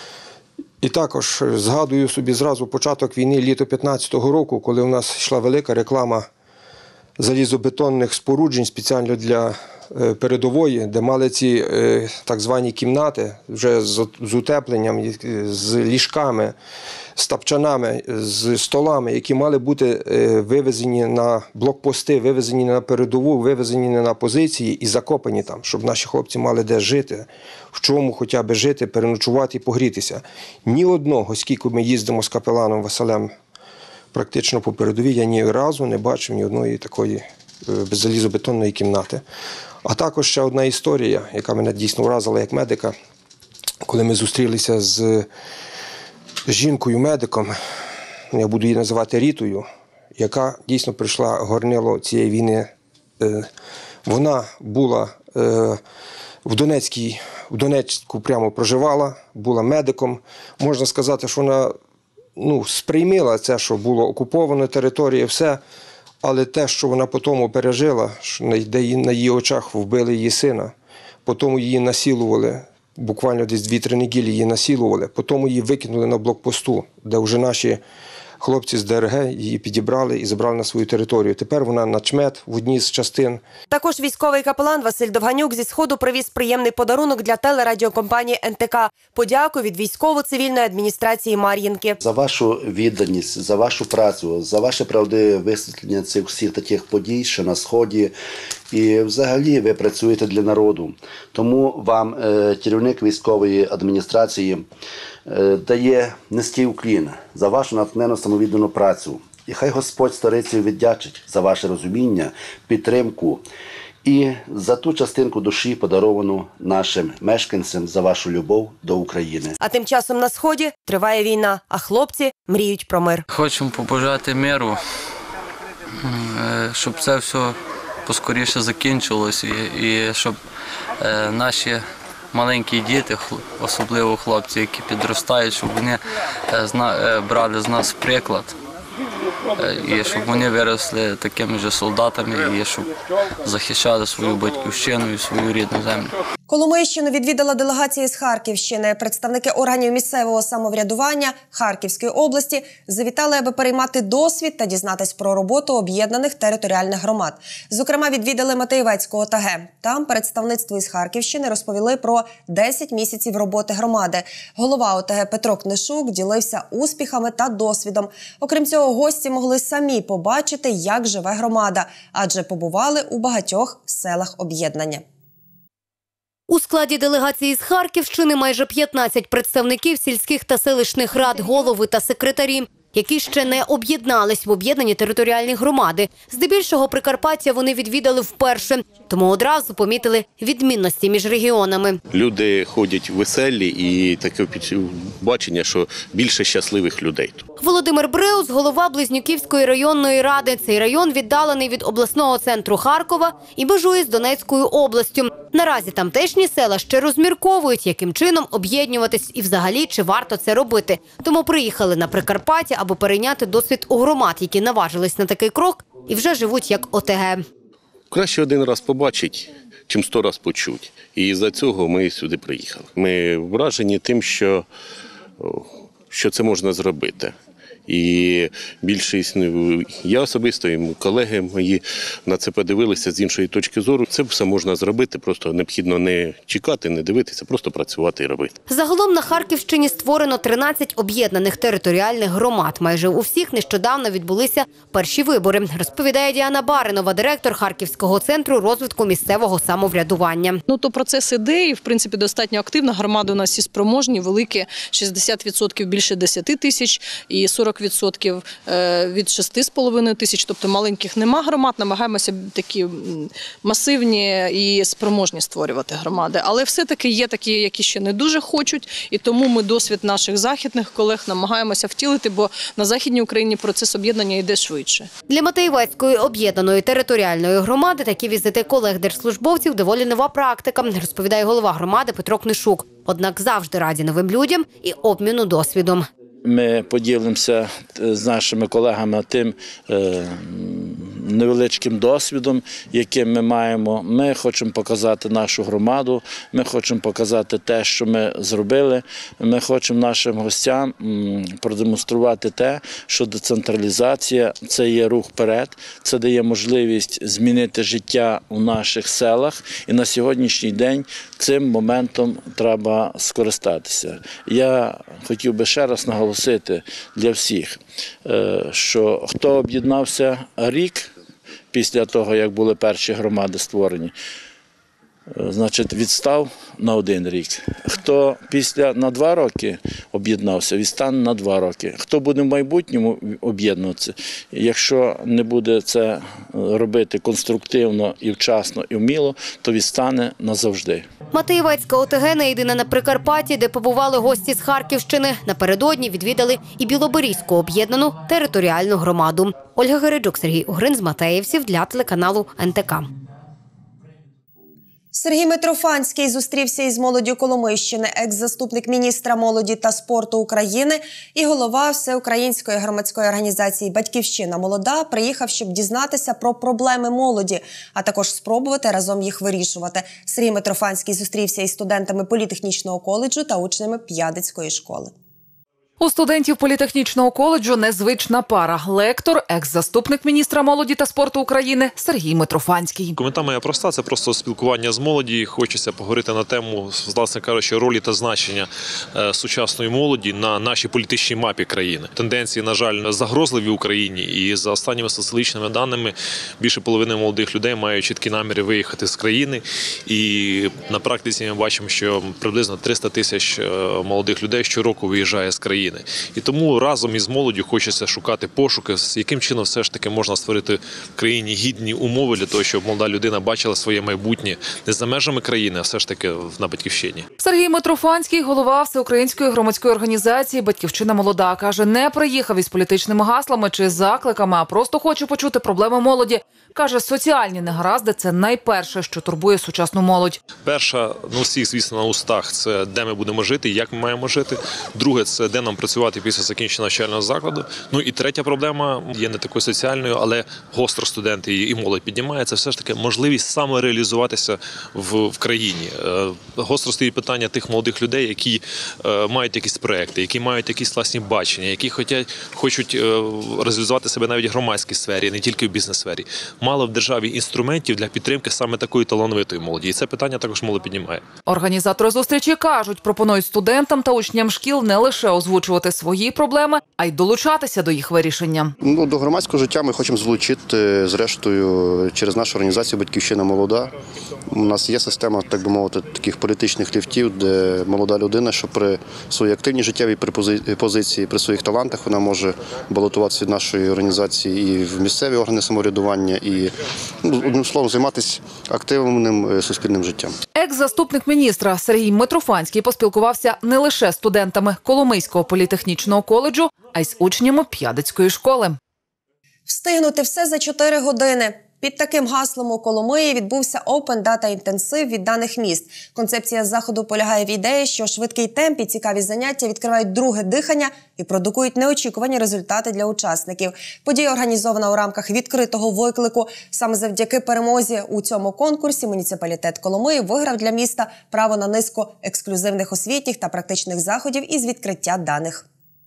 І також згадую собі зразу початок війни літо п'ятнадцятого року, коли у нас йшла велика реклама залізобетонних споруджень спеціально для передової, де мали ці так звані кімнати вже з утепленням, з ліжками, з тапчанами, з столами, які мали бути вивезені на блокпости, вивезені на передову, вивезені на позиції і закопані там, щоб наші хлопці мали де жити, в чому хоча б жити, переночувати і погрітися. Ні одного, скільки ми їздимо з капеланом Василем практично по передовій, я ні разу не бачив ні одної такої залізобетонної кімнати. А також ще одна історія, яка мене дійсно вразила як медика, коли ми зустрілися з жінкою-медиком, я буду її називати Рітою, яка дійсно прийшла горнило цієї війни. Вона була в Донецькій, в Донецьку прямо проживала, була медиком. Можна сказати, що вона ну, сприймила це, що було окуповано територія, все. Але те, що вона потім пережила, де на її очах вбили її сина, потім її насилували, буквально десь дві-три неділі її насилували, потім її викинули на блокпосту, де вже наші хлопці з ДРГ її підібрали і забрали на свою територію. Тепер вона начмет в одній з частин. Також військовий капелан Василь Довганюк зі Сходу привіз приємний подарунок для телерадіокомпанії ен те ка. Подяку від військово-цивільної адміністрації Мар'їнки. За вашу відданість, за вашу працю, за ваше правдиве висвітлення цих всіх таких подій, що на Сході. І взагалі ви працюєте для народу. Тому вам е, керівник військової адміністрації е, дає низький уклін за вашу натхненну самовіддану працю. І хай Господь старицею віддячить за ваше розуміння, підтримку і за ту частинку душі, подаровану нашим мешканцям, за вашу любов до України. А тим часом на Сході триває війна, а хлопці мріють про мир. Хочемо побажати миру, щоб це все поскоріше закінчилось і, і щоб е, наші маленькі діти, особливо хлопці, які підростають, щоб вони е, зна, е, брали з нас приклад. Е, і щоб вони виросли такими ж солдатами, і щоб захищали свою батьківщину і свою рідну землю. Коломийщину відвідала делегація з Харківщини. Представники органів місцевого самоврядування Харківської області завітали, аби переймати досвід та дізнатись про роботу об'єднаних територіальних громад. Зокрема, відвідали Матеївецьку ОТГ. Там представництво із Харківщини розповіли про десять місяців роботи громади. Голова ОТГ Петро Книшук ділився успіхами та досвідом. Окрім цього, гості могли самі побачити, як живе громада, адже побували у багатьох селах об'єднання. У складі делегації з Харківщини майже п'ятнадцять представників сільських та селищних рад, голови та секретарі, які ще не об'єднались в об'єднані територіальні громади. Здебільшого Прикарпаття вони відвідали вперше, тому одразу помітили відмінності між регіонами. Люди ходять веселі і таке бачення, що більше щасливих людей. Володимир Бреус – голова Близнюківської районної ради. Цей район віддалений від обласного центру Харкова і межує з Донецькою областю. Наразі тамтешні села ще розмірковують, яким чином об'єднуватись і взагалі, чи варто це робити. Тому приїхали на Прикарпаття, аби перейняти досвід у громад, які наважились на такий крок і вже живуть як ОТГ. Краще один раз побачить, чим сто раз почуть. І за цього ми сюди приїхали. Ми вражені тим, що, що це можна зробити. І більшість, я особисто, і колеги мої на це подивилися з іншої точки зору. Це все можна зробити, просто необхідно не чекати, не дивитися, просто працювати і робити. Загалом на Харківщині створено тринадцять об'єднаних територіальних громад. Майже у всіх нещодавно відбулися перші вибори, розповідає Діана Баринова, директор Харківського центру розвитку місцевого самоврядування. Ну, то процес іде, і, в принципі, достатньо активна. Громади у нас і спроможні, великі, шістдесят відсотків більше десяти тисяч і сорок відсотків від шести з половиною тисяч, тобто маленьких нема громад, намагаємося такі масивні і спроможні створювати громади. Але все-таки є такі, які ще не дуже хочуть, і тому ми досвід наших західних колег намагаємося втілити, бо на Західній Україні процес об'єднання йде швидше. Для Матеївецької об'єднаної територіальної громади такі візити колег-держслужбовців доволі нова практика, розповідає голова громади Петро Книшук. Однак завжди раді новим людям і обміну досвідом. Ми поділимося з нашими колегами тим невеличким досвідом, яким ми маємо. Ми хочемо показати нашу громаду, ми хочемо показати те, що ми зробили. Ми хочемо нашим гостям продемонструвати те, що децентралізація – це є рух вперед, це дає можливість змінити життя у наших селах. І на сьогоднішній день цим моментом треба скористатися. Я хотів би ще раз наголосити для всіх, що хто об'єднався рік після того, як були перші громади створені, значить, відстав на один рік. Хто після на два роки об'єднався, відстане на два роки. Хто буде в майбутньому об'єднуватися, якщо не буде це робити конструктивно і вчасно і вміло, то відстане назавжди. Матеївецька ОТГ не єдина на Прикарпатті, де побували гості з Харківщини. Напередодні відвідали і Білоберізьку об'єднану територіальну громаду. Ольга Гереджук, Сергій Угрин з Матеївців для телеканалу ен те ка. Сергій Митрофанський зустрівся із молоддю Коломийщини, екс-заступник міністра молоді та спорту України і голова всеукраїнської громадської організації «Батьківщина молода» приїхав, щоб дізнатися про проблеми молоді, а також спробувати разом їх вирішувати. Сергій Митрофанський зустрівся із студентами політехнічного коледжу та учнями П'ядицької школи. У студентів політехнічного коледжу незвична пара. Лектор, екс-заступник міністра молоді та спорту України Сергій Митрофанський. Мета моя проста – це просто спілкування з молоді. Хочеться поговорити на тему, власне кажучи, ролі та значення сучасної молоді на нашій політичній мапі країни. Тенденції, на жаль, загрозливі в Україні. І за останніми соціологічними даними більше половини молодих людей мають чіткі наміри виїхати з країни. І на практиці ми бачимо, що приблизно триста тисяч молодих людей щороку виїжджає з країни. І тому разом із молоддю хочеться шукати пошуки, з яким чином все ж таки можна створити в країні гідні умови для того, щоб молода людина бачила своє майбутнє не за межами країни, а все ж таки на Батьківщині. Сергій Митрофанський, голова всеукраїнської громадської організації «Батьківщина молода», каже, не приїхав із політичними гаслами чи закликами, а просто хоче почути проблеми молоді. каже, соціальні негаразди – це найперше, що турбує сучасну молодь. Перша, ну всіх, звісно, на устах – це де ми будемо жити, як ми маємо жити. Друге – це де нам працювати після закінчення навчального закладу. Ну і третя проблема, є не такою соціальною, але гостро студенти і молодь піднімає, це все ж таки можливість самореалізуватися в, в країні. Гостро стоїть питання тих молодих людей, які е, мають якісь проекти, які мають якісь власні бачення, які хочуть, хочуть е, реалізувати себе навіть в громадській сфері, не тільки в бізнес-сфері. Мало в державі інструментів для підтримки саме такої талановитої молоді. І це питання також молодь піднімає. Організатори зустрічі кажуть, пропонують студентам та учням шкіл не лише озвучувати свої проблеми, а й долучатися до їх вирішення. Ну, до громадського життя ми хочемо залучити, зрештою, через нашу організацію «Батьківщина молода». У нас є система, так би мовити, таких політичних ліфтів, де молода людина, що при своїй активній життєвій позиції, при своїх талантах, вона може балотуватися від нашої організації і в місцеві органи самоврядування, і, ну, одним словом, займатися активним суспільним життям. Екс-заступник міністра Сергій Митрофанський поспілкувався не лише з студентами Коломийського політехнічного коледжу, а й з учнями П'ядицької школи. Встигнути все за чотири години. Під таким гаслом у Коломиї відбувся Open Data Intensive від даних міст. Концепція заходу полягає в ідеї, що швидкий темп і цікаві заняття відкривають друге дихання і продукують неочікувані результати для учасників. Подія організована у рамках відкритого виклику. Саме завдяки перемозі у цьому конкурсі муніципалітет Коломиї виграв для міста право на низку ексклюзивних освітніх та практичних заходів із відкриття даних.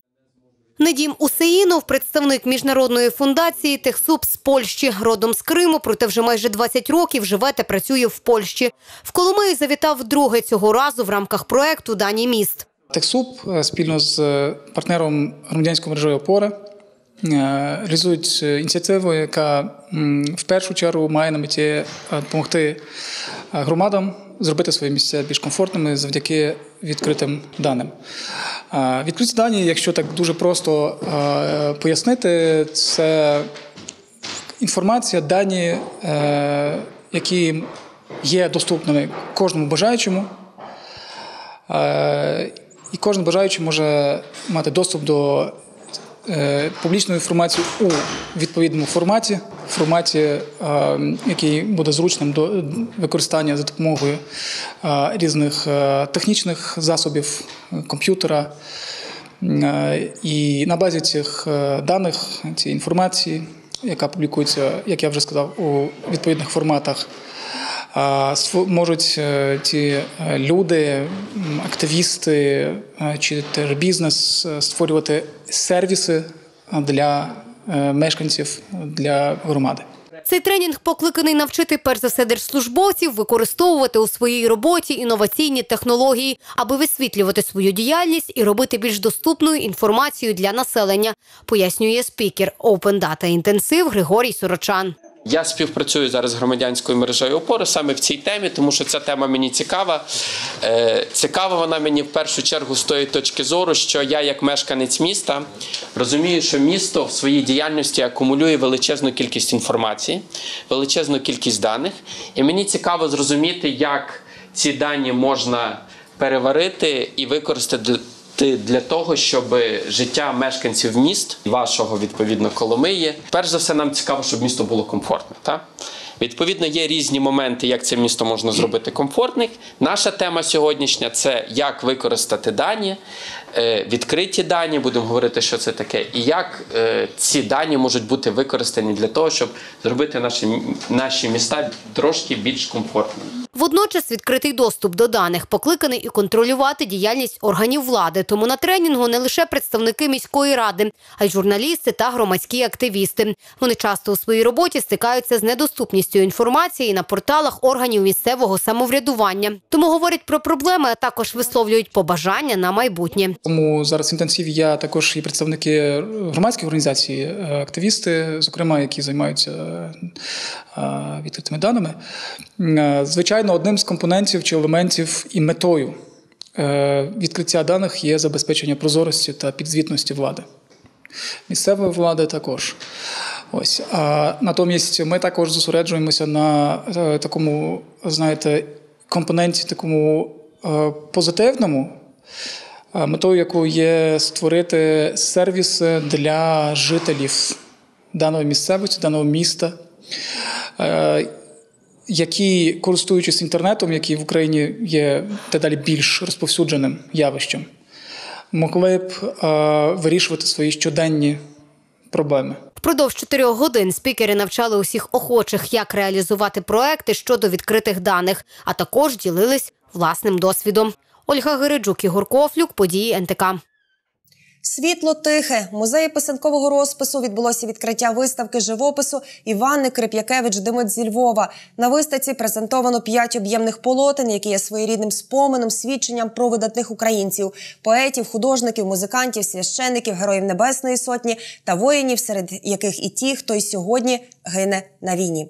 Недім Усеїнов – представник міжнародної фундації «Техсуб» з Польщі. Родом з Криму, проте вже майже двадцять років живе та працює в Польщі. В Коломиї завітав вдруге цього разу в рамках проєкту «Дані міст». «Техсуб» спільно з партнером громадянської мережі «Опора» реалізують ініціативу, яка в першу чергу має на меті допомогти громадам зробити свої місця більш комфортними завдяки відкритим даним. Відкриті дані, якщо так дуже просто пояснити, це інформація, дані, які є доступними кожному бажаючому, і кожен бажаючий може мати доступ до публічної інформації у відповідному форматі, форматі, який буде зручним до використання за допомогою різних технічних засобів, комп'ютера. І на базі цих даних, цієї інформації, яка публікується, як я вже сказав, у відповідних форматах, можуть ті люди, активісти чи бізнес створювати сервіси для мешканців, для громади. Цей тренінг покликаний навчити перш за все держслужбовців використовувати у своїй роботі інноваційні технології, аби висвітлювати свою діяльність і робити більш доступною інформацію для населення, пояснює спікер Open Data Intensive Григорій Сорочан. Я співпрацюю зараз з громадянською мережею «Опора» саме в цій темі, тому що ця тема мені цікава. Е, цікава вона мені в першу чергу з тої точки зору, що я як мешканець міста розумію, що місто в своїй діяльності акумулює величезну кількість інформації, величезну кількість даних. І мені цікаво зрозуміти, як ці дані можна переварити і використати для того, щоб життя мешканців міст, вашого, відповідно, Коломиї, перш за все, нам цікаво, щоб місто було комфортне. Так? Відповідно, є різні моменти, як це місто можна зробити комфортним. Наша тема сьогоднішня – це як використати дані, відкриті дані, будемо говорити, що це таке, і як ці дані можуть бути використані для того, щоб зробити наші, наші міста трошки більш комфортними. Водночас відкритий доступ до даних покликаний і контролювати діяльність органів влади. Тому на тренінгу не лише представники міської ради, а й журналісти та громадські активісти. Вони часто у своїй роботі стикаються з недоступністю інформації на порталах органів місцевого самоврядування. Тому говорять про проблеми, а також висловлюють побажання на майбутнє. Тому зараз в інтенсиві я також і представники громадських організацій, активісти, зокрема, які займаються відкритими даними. Звичайно, одним з компонентів чи елементів і метою відкриття даних є забезпечення прозорості та підзвітності влади. Місцевої влади також. Ось. А натомість ми також зосереджуємося на такому, знаєте, компоненті такому позитивному, метою якої є створити сервіси для жителів даної місцевості, даного міста, які, користуючись інтернетом, який в Україні є дедалі більш розповсюдженим явищем, могли б вирішувати свої щоденні проблеми. Впродовж чотирьох годин спікери навчали усіх охочих, як реалізувати проекти щодо відкритих даних, а також ділились власним досвідом. Ольга Гириджук, Ігор Кофлюк, події ен те ка. Світло тихе. В музеї писанкового розпису відбулося відкриття виставки живопису Іванни Крип'якевич-Демит зі Львова. На виставці презентовано п'ять об'ємних полотен, які є своєрідним споменом, свідченням про видатних українців – поетів, художників, музикантів, священників, героїв Небесної Сотні та воїнів, серед яких і ті, хто й сьогодні гине на війні.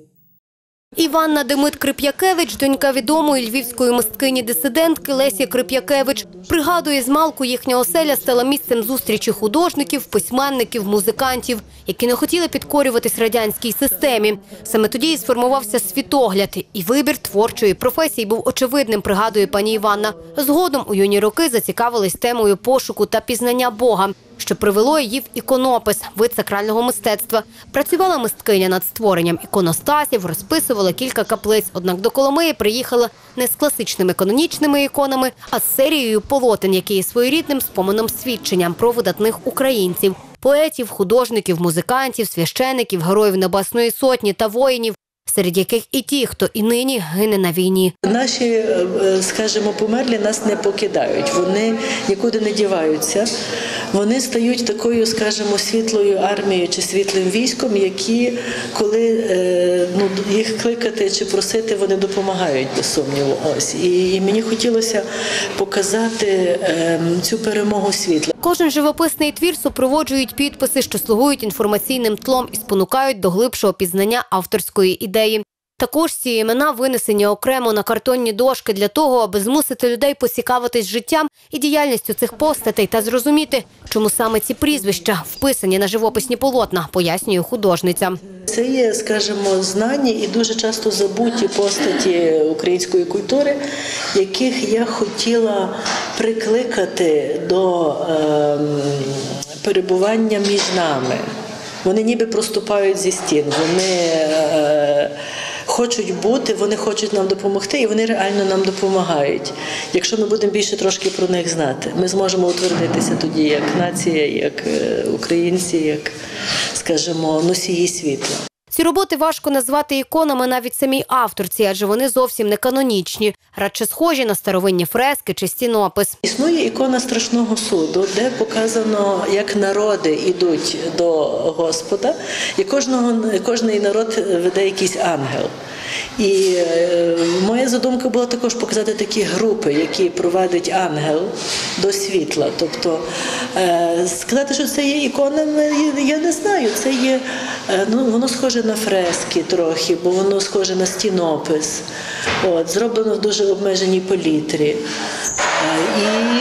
Іванна Демит Крип'якевич, донька відомої львівської мисткині-дисидентки Лесі Крип'якевич. Пригадує, змалку їхня оселя стала місцем зустрічі художників, письменників, музикантів, які не хотіли підкорюватись радянській системі. Саме тоді і сформувався світогляд, і вибір творчої професії був очевидним, пригадує пані Іванна. Згодом у юні роки зацікавились темою пошуку та пізнання Бога, що привело її в іконопис – вид сакрального мистецтва. Працювала мисткиня над створенням іконостасів, розписувала кілька каплиць. Однак до Коломиї приїхала не з класичними канонічними іконами, а з серією полотен, які є своєрідним споменом-свідченням про видатних українців – поетів, художників, музикантів, священиків, героїв Небесної Сотні та воїнів, серед яких і ті, хто і нині гине на війні. Наші, скажімо, померлі нас не покидають, вони нікуди не діваються. Вони стають такою, скажімо, світлою армією чи світлим військом, які, коли ну, їх кликати чи просити, вони допомагають, без сумніву. Ось. І, і мені хотілося показати е, цю перемогу світла. Кожен живописний твір супроводжують підписи, що слугують інформаційним тлом і спонукають до глибшого пізнання авторської ідеї. Також ці імена винесені окремо на картонні дошки для того, аби змусити людей поцікавитись життям і діяльністю цих постатей та зрозуміти, чому саме ці прізвища вписані на живописні полотна, пояснює художниця. Це є, скажімо, знані і дуже часто забуті постаті української культури, яких я хотіла прикликати до е, перебування між нами. Вони ніби проступають зі стін, вони е, хочуть бути, вони хочуть нам допомогти, і вони реально нам допомагають. Якщо ми будемо більше трошки про них знати, ми зможемо утвердитися тоді як нація, як українці, як, скажімо, носії світла. Ці роботи важко назвати іконами навіть самій авторці, адже вони зовсім не канонічні, радше схожі на старовинні фрески чи стінопис. Існує ікона Страшного суду, де показано, як народи йдуть до Господа, і кожного, кожний народ веде якийсь ангел. І е, моя задумка була також показати такі групи, які провадить ангел до світла. Тобто е, сказати, що це є іконами, я не знаю. Це є, е, ну, воно схоже на фрески трохи, бо воно схоже на стінопис. От, зроблено в дуже обмеженій палітрі. Е, і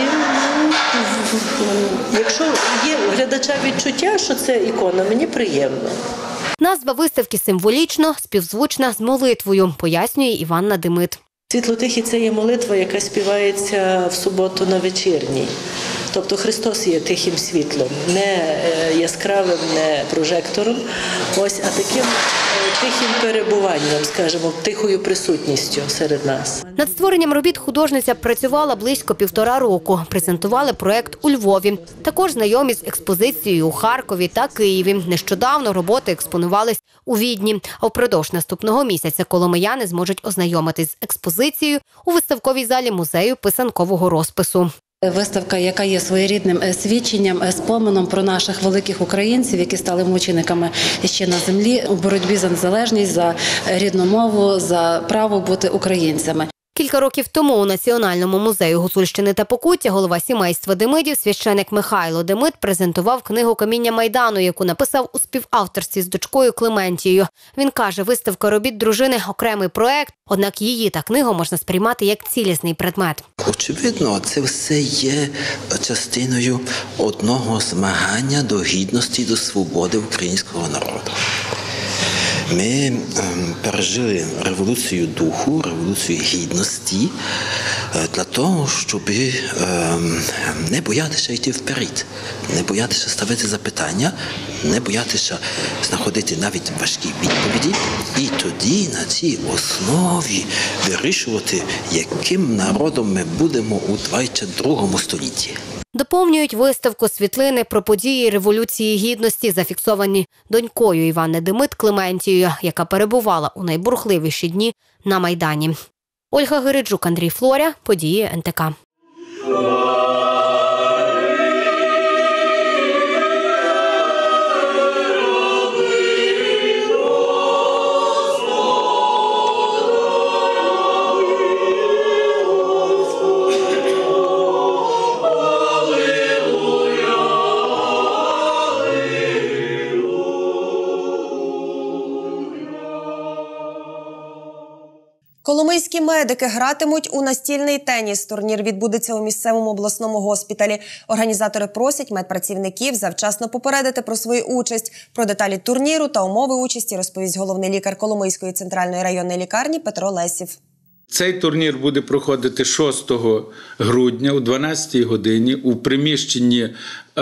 якщо є у глядача відчуття, що це ікона, мені приємно. Назва виставки символічно, співзвучна з молитвою, пояснює Іванна Демит. Світло тихе – це є молитва, яка співається в суботу на вечірній. Тобто Христос є тихим світлом, не яскравим, не прожектором, ось, а таким тихим перебуванням, скажімо, тихою присутністю серед нас. Над створенням робіт художниця працювала близько півтора року. Презентували проект у Львові. Також знайомі з експозицією у Харкові та Києві. Нещодавно роботи експонувались у Відні. А впродовж наступного місяця коломияни зможуть ознайомитись з експозицією у виставковій залі музею писанкового розпису. Виставка, яка є своєрідним свідченням, споменом про наших великих українців, які стали мучениками ще на землі у боротьбі за незалежність, за рідну мову, за право бути українцями. Кілька років тому у Національному музеї Гуцульщини та Покуття голова сімейства Демидів, священик Михайло Демит, презентував книгу «Каміння Майдану», яку написав у співавторстві з дочкою Клементією. Він каже, виставка робіт дружини – окремий проект, однак її та книгу можна сприймати як цілісний предмет. Очевидно, це все є частиною одного змагання до гідності, до свободи українського народу. Ми пережили революцію духу, революцію гідності для того, щоб не боятися йти вперед, не боятися ставити запитання, не боятися знаходити навіть важкі відповіді і тоді на цій основі вирішувати, яким народом ми будемо у двадцять другому столітті. Доповнюють виставку світлини про події Революції Гідності, зафіксовані донькою Іванни Демит Клементією, яка перебувала у найбурхливіші дні на Майдані. Ольга Гириджук, Андрій Флоря, події ен те ка. Коломийські медики гратимуть у настільний теніс. Турнір відбудеться у місцевому обласному госпіталі. Організатори просять медпрацівників завчасно попередити про свою участь. Про деталі турніру та умови участі розповість головний лікар Коломийської центральної районної лікарні Петро Лесів. Цей турнір буде проходити шостого грудня о дванадцятій годині у приміщенні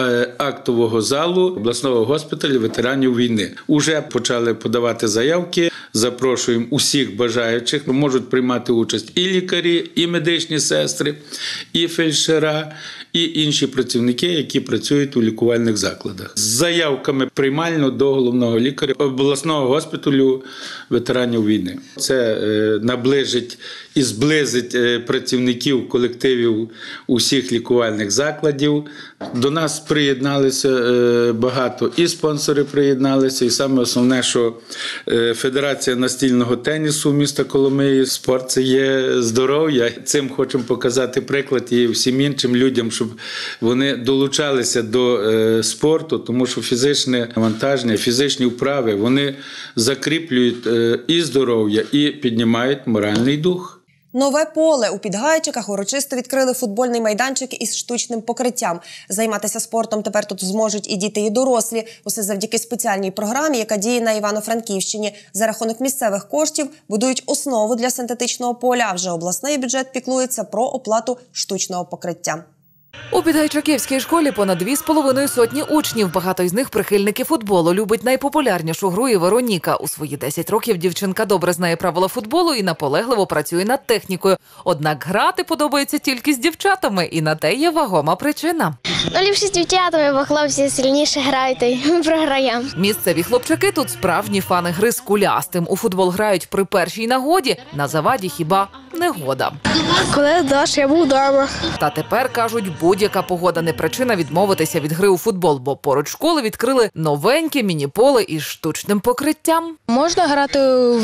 актового залу обласного госпіталю ветеранів війни. Уже почали подавати заявки, запрошуємо усіх бажаючих. Можуть приймати участь і лікарі, і медичні сестри, і фельдшера, і інші працівники, які працюють у лікувальних закладах. З заявками приймально до головного лікаря обласного госпіталю ветеранів війни. Це наближить і зблизить працівників колективів усіх лікувальних закладів. До нас приєдналися багато і спонсори приєдналися, і саме основне, що Федерація настільного тенісу міста Коломиї, спорт – це є здоров'я. Цим хочемо показати приклад і всім іншим людям, щоб вони долучалися до спорту, тому що фізичне навантаження, фізичні вправи, вони закріплюють і здоров'я, і піднімають моральний дух. Нове поле у Підгайчиках урочисто відкрили футбольний майданчик із штучним покриттям. Займатися спортом тепер тут зможуть і діти, і дорослі. Усе завдяки спеціальній програмі, яка діє на Івано-Франківщині. За рахунок місцевих коштів будують основу для синтетичного поля, а вже обласний бюджет піклується про оплату штучного покриття. У Підгайчаківській школі понад дві з половиною сотні учнів. Багато із них прихильники футболу. Любить найпопулярнішу гру і Вероніка. У свої десять років дівчинка добре знає правила футболу і наполегливо працює над технікою. Однак грати подобається тільки з дівчатами, і на те є вагома причина. Ну, ліпше з дівчатами, бо хлопці сильніше грають, і ми програємо. Місцеві хлопчаки тут справжні фани гри з кулястим. У футбол грають при першій нагоді, на заваді хіба негода. Коли дощ, я був вдома. Та тепер, кажуть, будь-яка погода не причина відмовитися від гри у футбол, бо поруч школи відкрили новеньке міні-поле із штучним покриттям. Можна грати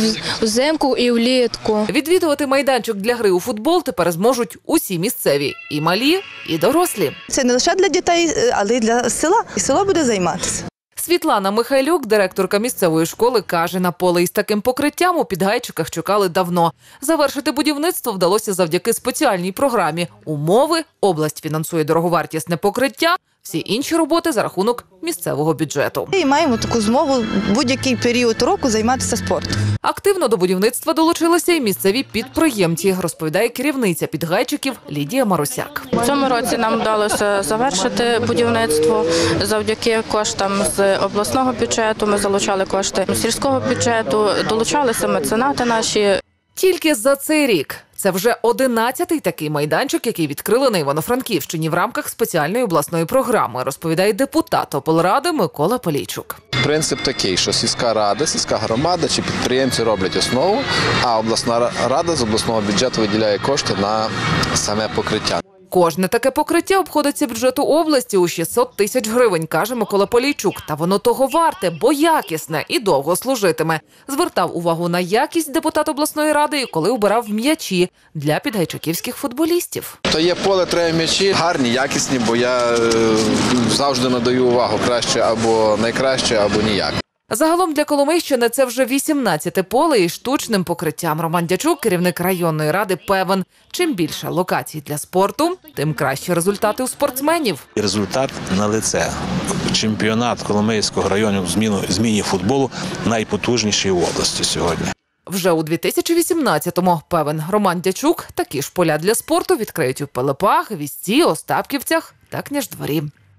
взимку і влітку. Відвідувати майданчик для гри у футбол тепер зможуть усі місцеві – і малі, і дорослі. Це не лише для дітей, але й для села. І село буде займатися. Світлана Михайлюк, директорка місцевої школи, каже, на поле із таким покриттям у Підгайчиках чекали давно. Завершити будівництво вдалося завдяки спеціальній програмі. Умови – область фінансує дороговартісне покриття, всі інші роботи за рахунок місцевого бюджету. І маємо таку змогу будь-який період року займатися спортом. Активно до будівництва долучилися і місцеві підприємці, розповідає керівниця Підгайчиків Лідія Марусяк. У цьому році нам вдалося завершити будівництво завдяки коштам з обласного бюджету. Ми залучали кошти з сільського бюджету, долучалися меценати наші. Тільки за цей рік. Це вже одинадцятий такий майданчик, який відкрили на Івано-Франківщині в рамках спеціальної обласної програми, розповідає депутат облради Микола Полійчук. Принцип такий, що сільська рада, сільська громада чи підприємці роблять основу, а обласна рада з обласного бюджету виділяє кошти на саме покриття. Кожне таке покриття обходиться бюджету області у шістсот тисяч гривень, каже Микола Полійчук. Та воно того варте, бо якісне і довго служитиме. Звертав увагу на якість депутат обласної ради, коли обирав м'ячі для підгайчаківських футболістів. То є поле, треба м'ячі гарні, якісні, бо я завжди надаю увагу краще або найкраще, або ніяк. Загалом для Коломийщини це вже вісімнадцяте поле із штучним покриттям. Роман Дячук, керівник районної ради, певен, чим більше локацій для спорту, тим кращі результати у спортсменів. Результат на лице. Чемпіонат Коломийського району в зміні футболу найпотужніший в області сьогодні. Вже у дві тисячі вісімнадцятому, певен Роман Дячук, такі ж поля для спорту відкриють у Пилипах, Вісті, Остапківцях та Княждворі.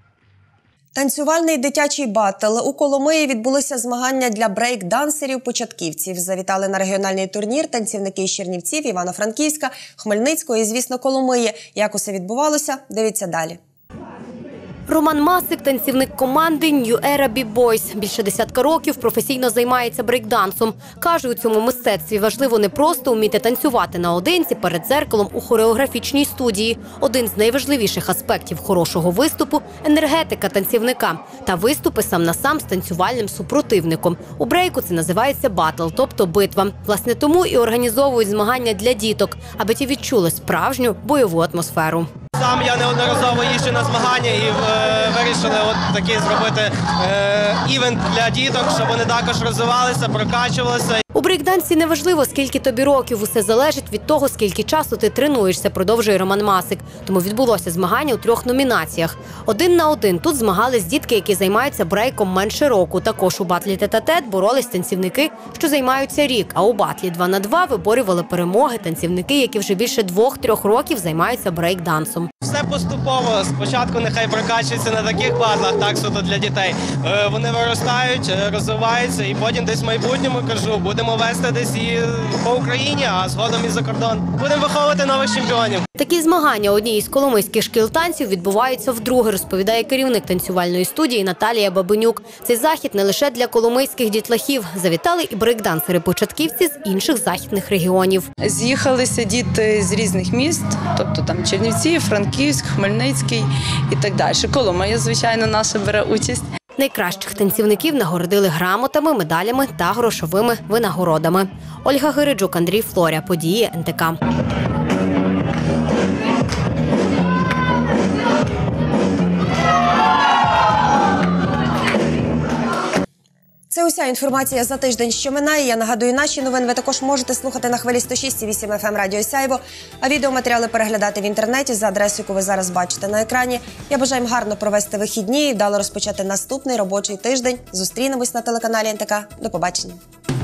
Танцювальний дитячий батл. У Коломиї відбулися змагання для брейк-дансерів-початківців. Завітали на регіональний турнір танцівники із Чернівців, Івано-Франківська, Хмельницького і, звісно, Коломиї. Як усе відбувалося, дивіться далі. Роман Масик – танцівник команди New Era B-Boys. Більше десятка років професійно займається брейкдансом. Каже, у цьому мистецтві важливо не просто вміти танцювати наодинці перед дзеркалом у хореографічній студії. Один з найважливіших аспектів хорошого виступу – енергетика танцівника. Та виступи сам на сам з танцювальним супротивником. У брейку це називається батл, тобто битва. Власне, тому і організовують змагання для діток, аби ті відчули справжню бойову атмосферу. Сам я неодноразово їжджу на змагання і е, вирішили от такий зробити е, івент для діток, щоб вони також розвивалися, прокачувалися. У брейкдансі не важливо, скільки тобі років, усе залежить від того, скільки часу ти тренуєшся, продовжує Роман Масик. Тому відбулося змагання у трьох номінаціях. Один на один тут змагались дітки, які займаються брейком менше року. Також у батлі тет-а-тет боролись танцівники, що займаються рік. А у батлі два на два виборювали перемоги танцівники, які вже більше двох-трьох років займаються брейкдансом. Все поступово. Спочатку нехай прокачуються на таких батлах, так суто для дітей. Е, вони виростають, розвиваються і потім десь в майбутньому, кажу, будемо вести десь і по Україні, а згодом і за кордон. Будемо виховувати нових чемпіонів. Такі змагання однієї з коломийських шкіл танців відбуваються вдруге, розповідає керівник танцювальної студії Наталія Бабинюк. Цей захід не лише для коломийських дітлахів. Завітали і брейкдансери-початківці з інших західних регіонів. З'їхалися діти з різних міст, тобто там Чернівці, Франківськ, Хмельницький і так далі. Коломия, звичайно, наша бере участь. Найкращих танцівників нагородили грамотами, медалями та грошовими винагородами. Ольга Гириджук, Андрій Флоря. Події ен те ка. Це уся інформація за тиждень, що минає. Я нагадую, наші новини ви також можете слухати на хвилі сто шість і вісім еф ем Радіо Сяйво, а відеоматеріали переглядати в інтернеті за адресою, яку ви зараз бачите на екрані. Я бажаю їм гарно провести вихідні і вдало розпочати наступний робочий тиждень. Зустрінемось на телеканалі ен те ка. До побачення.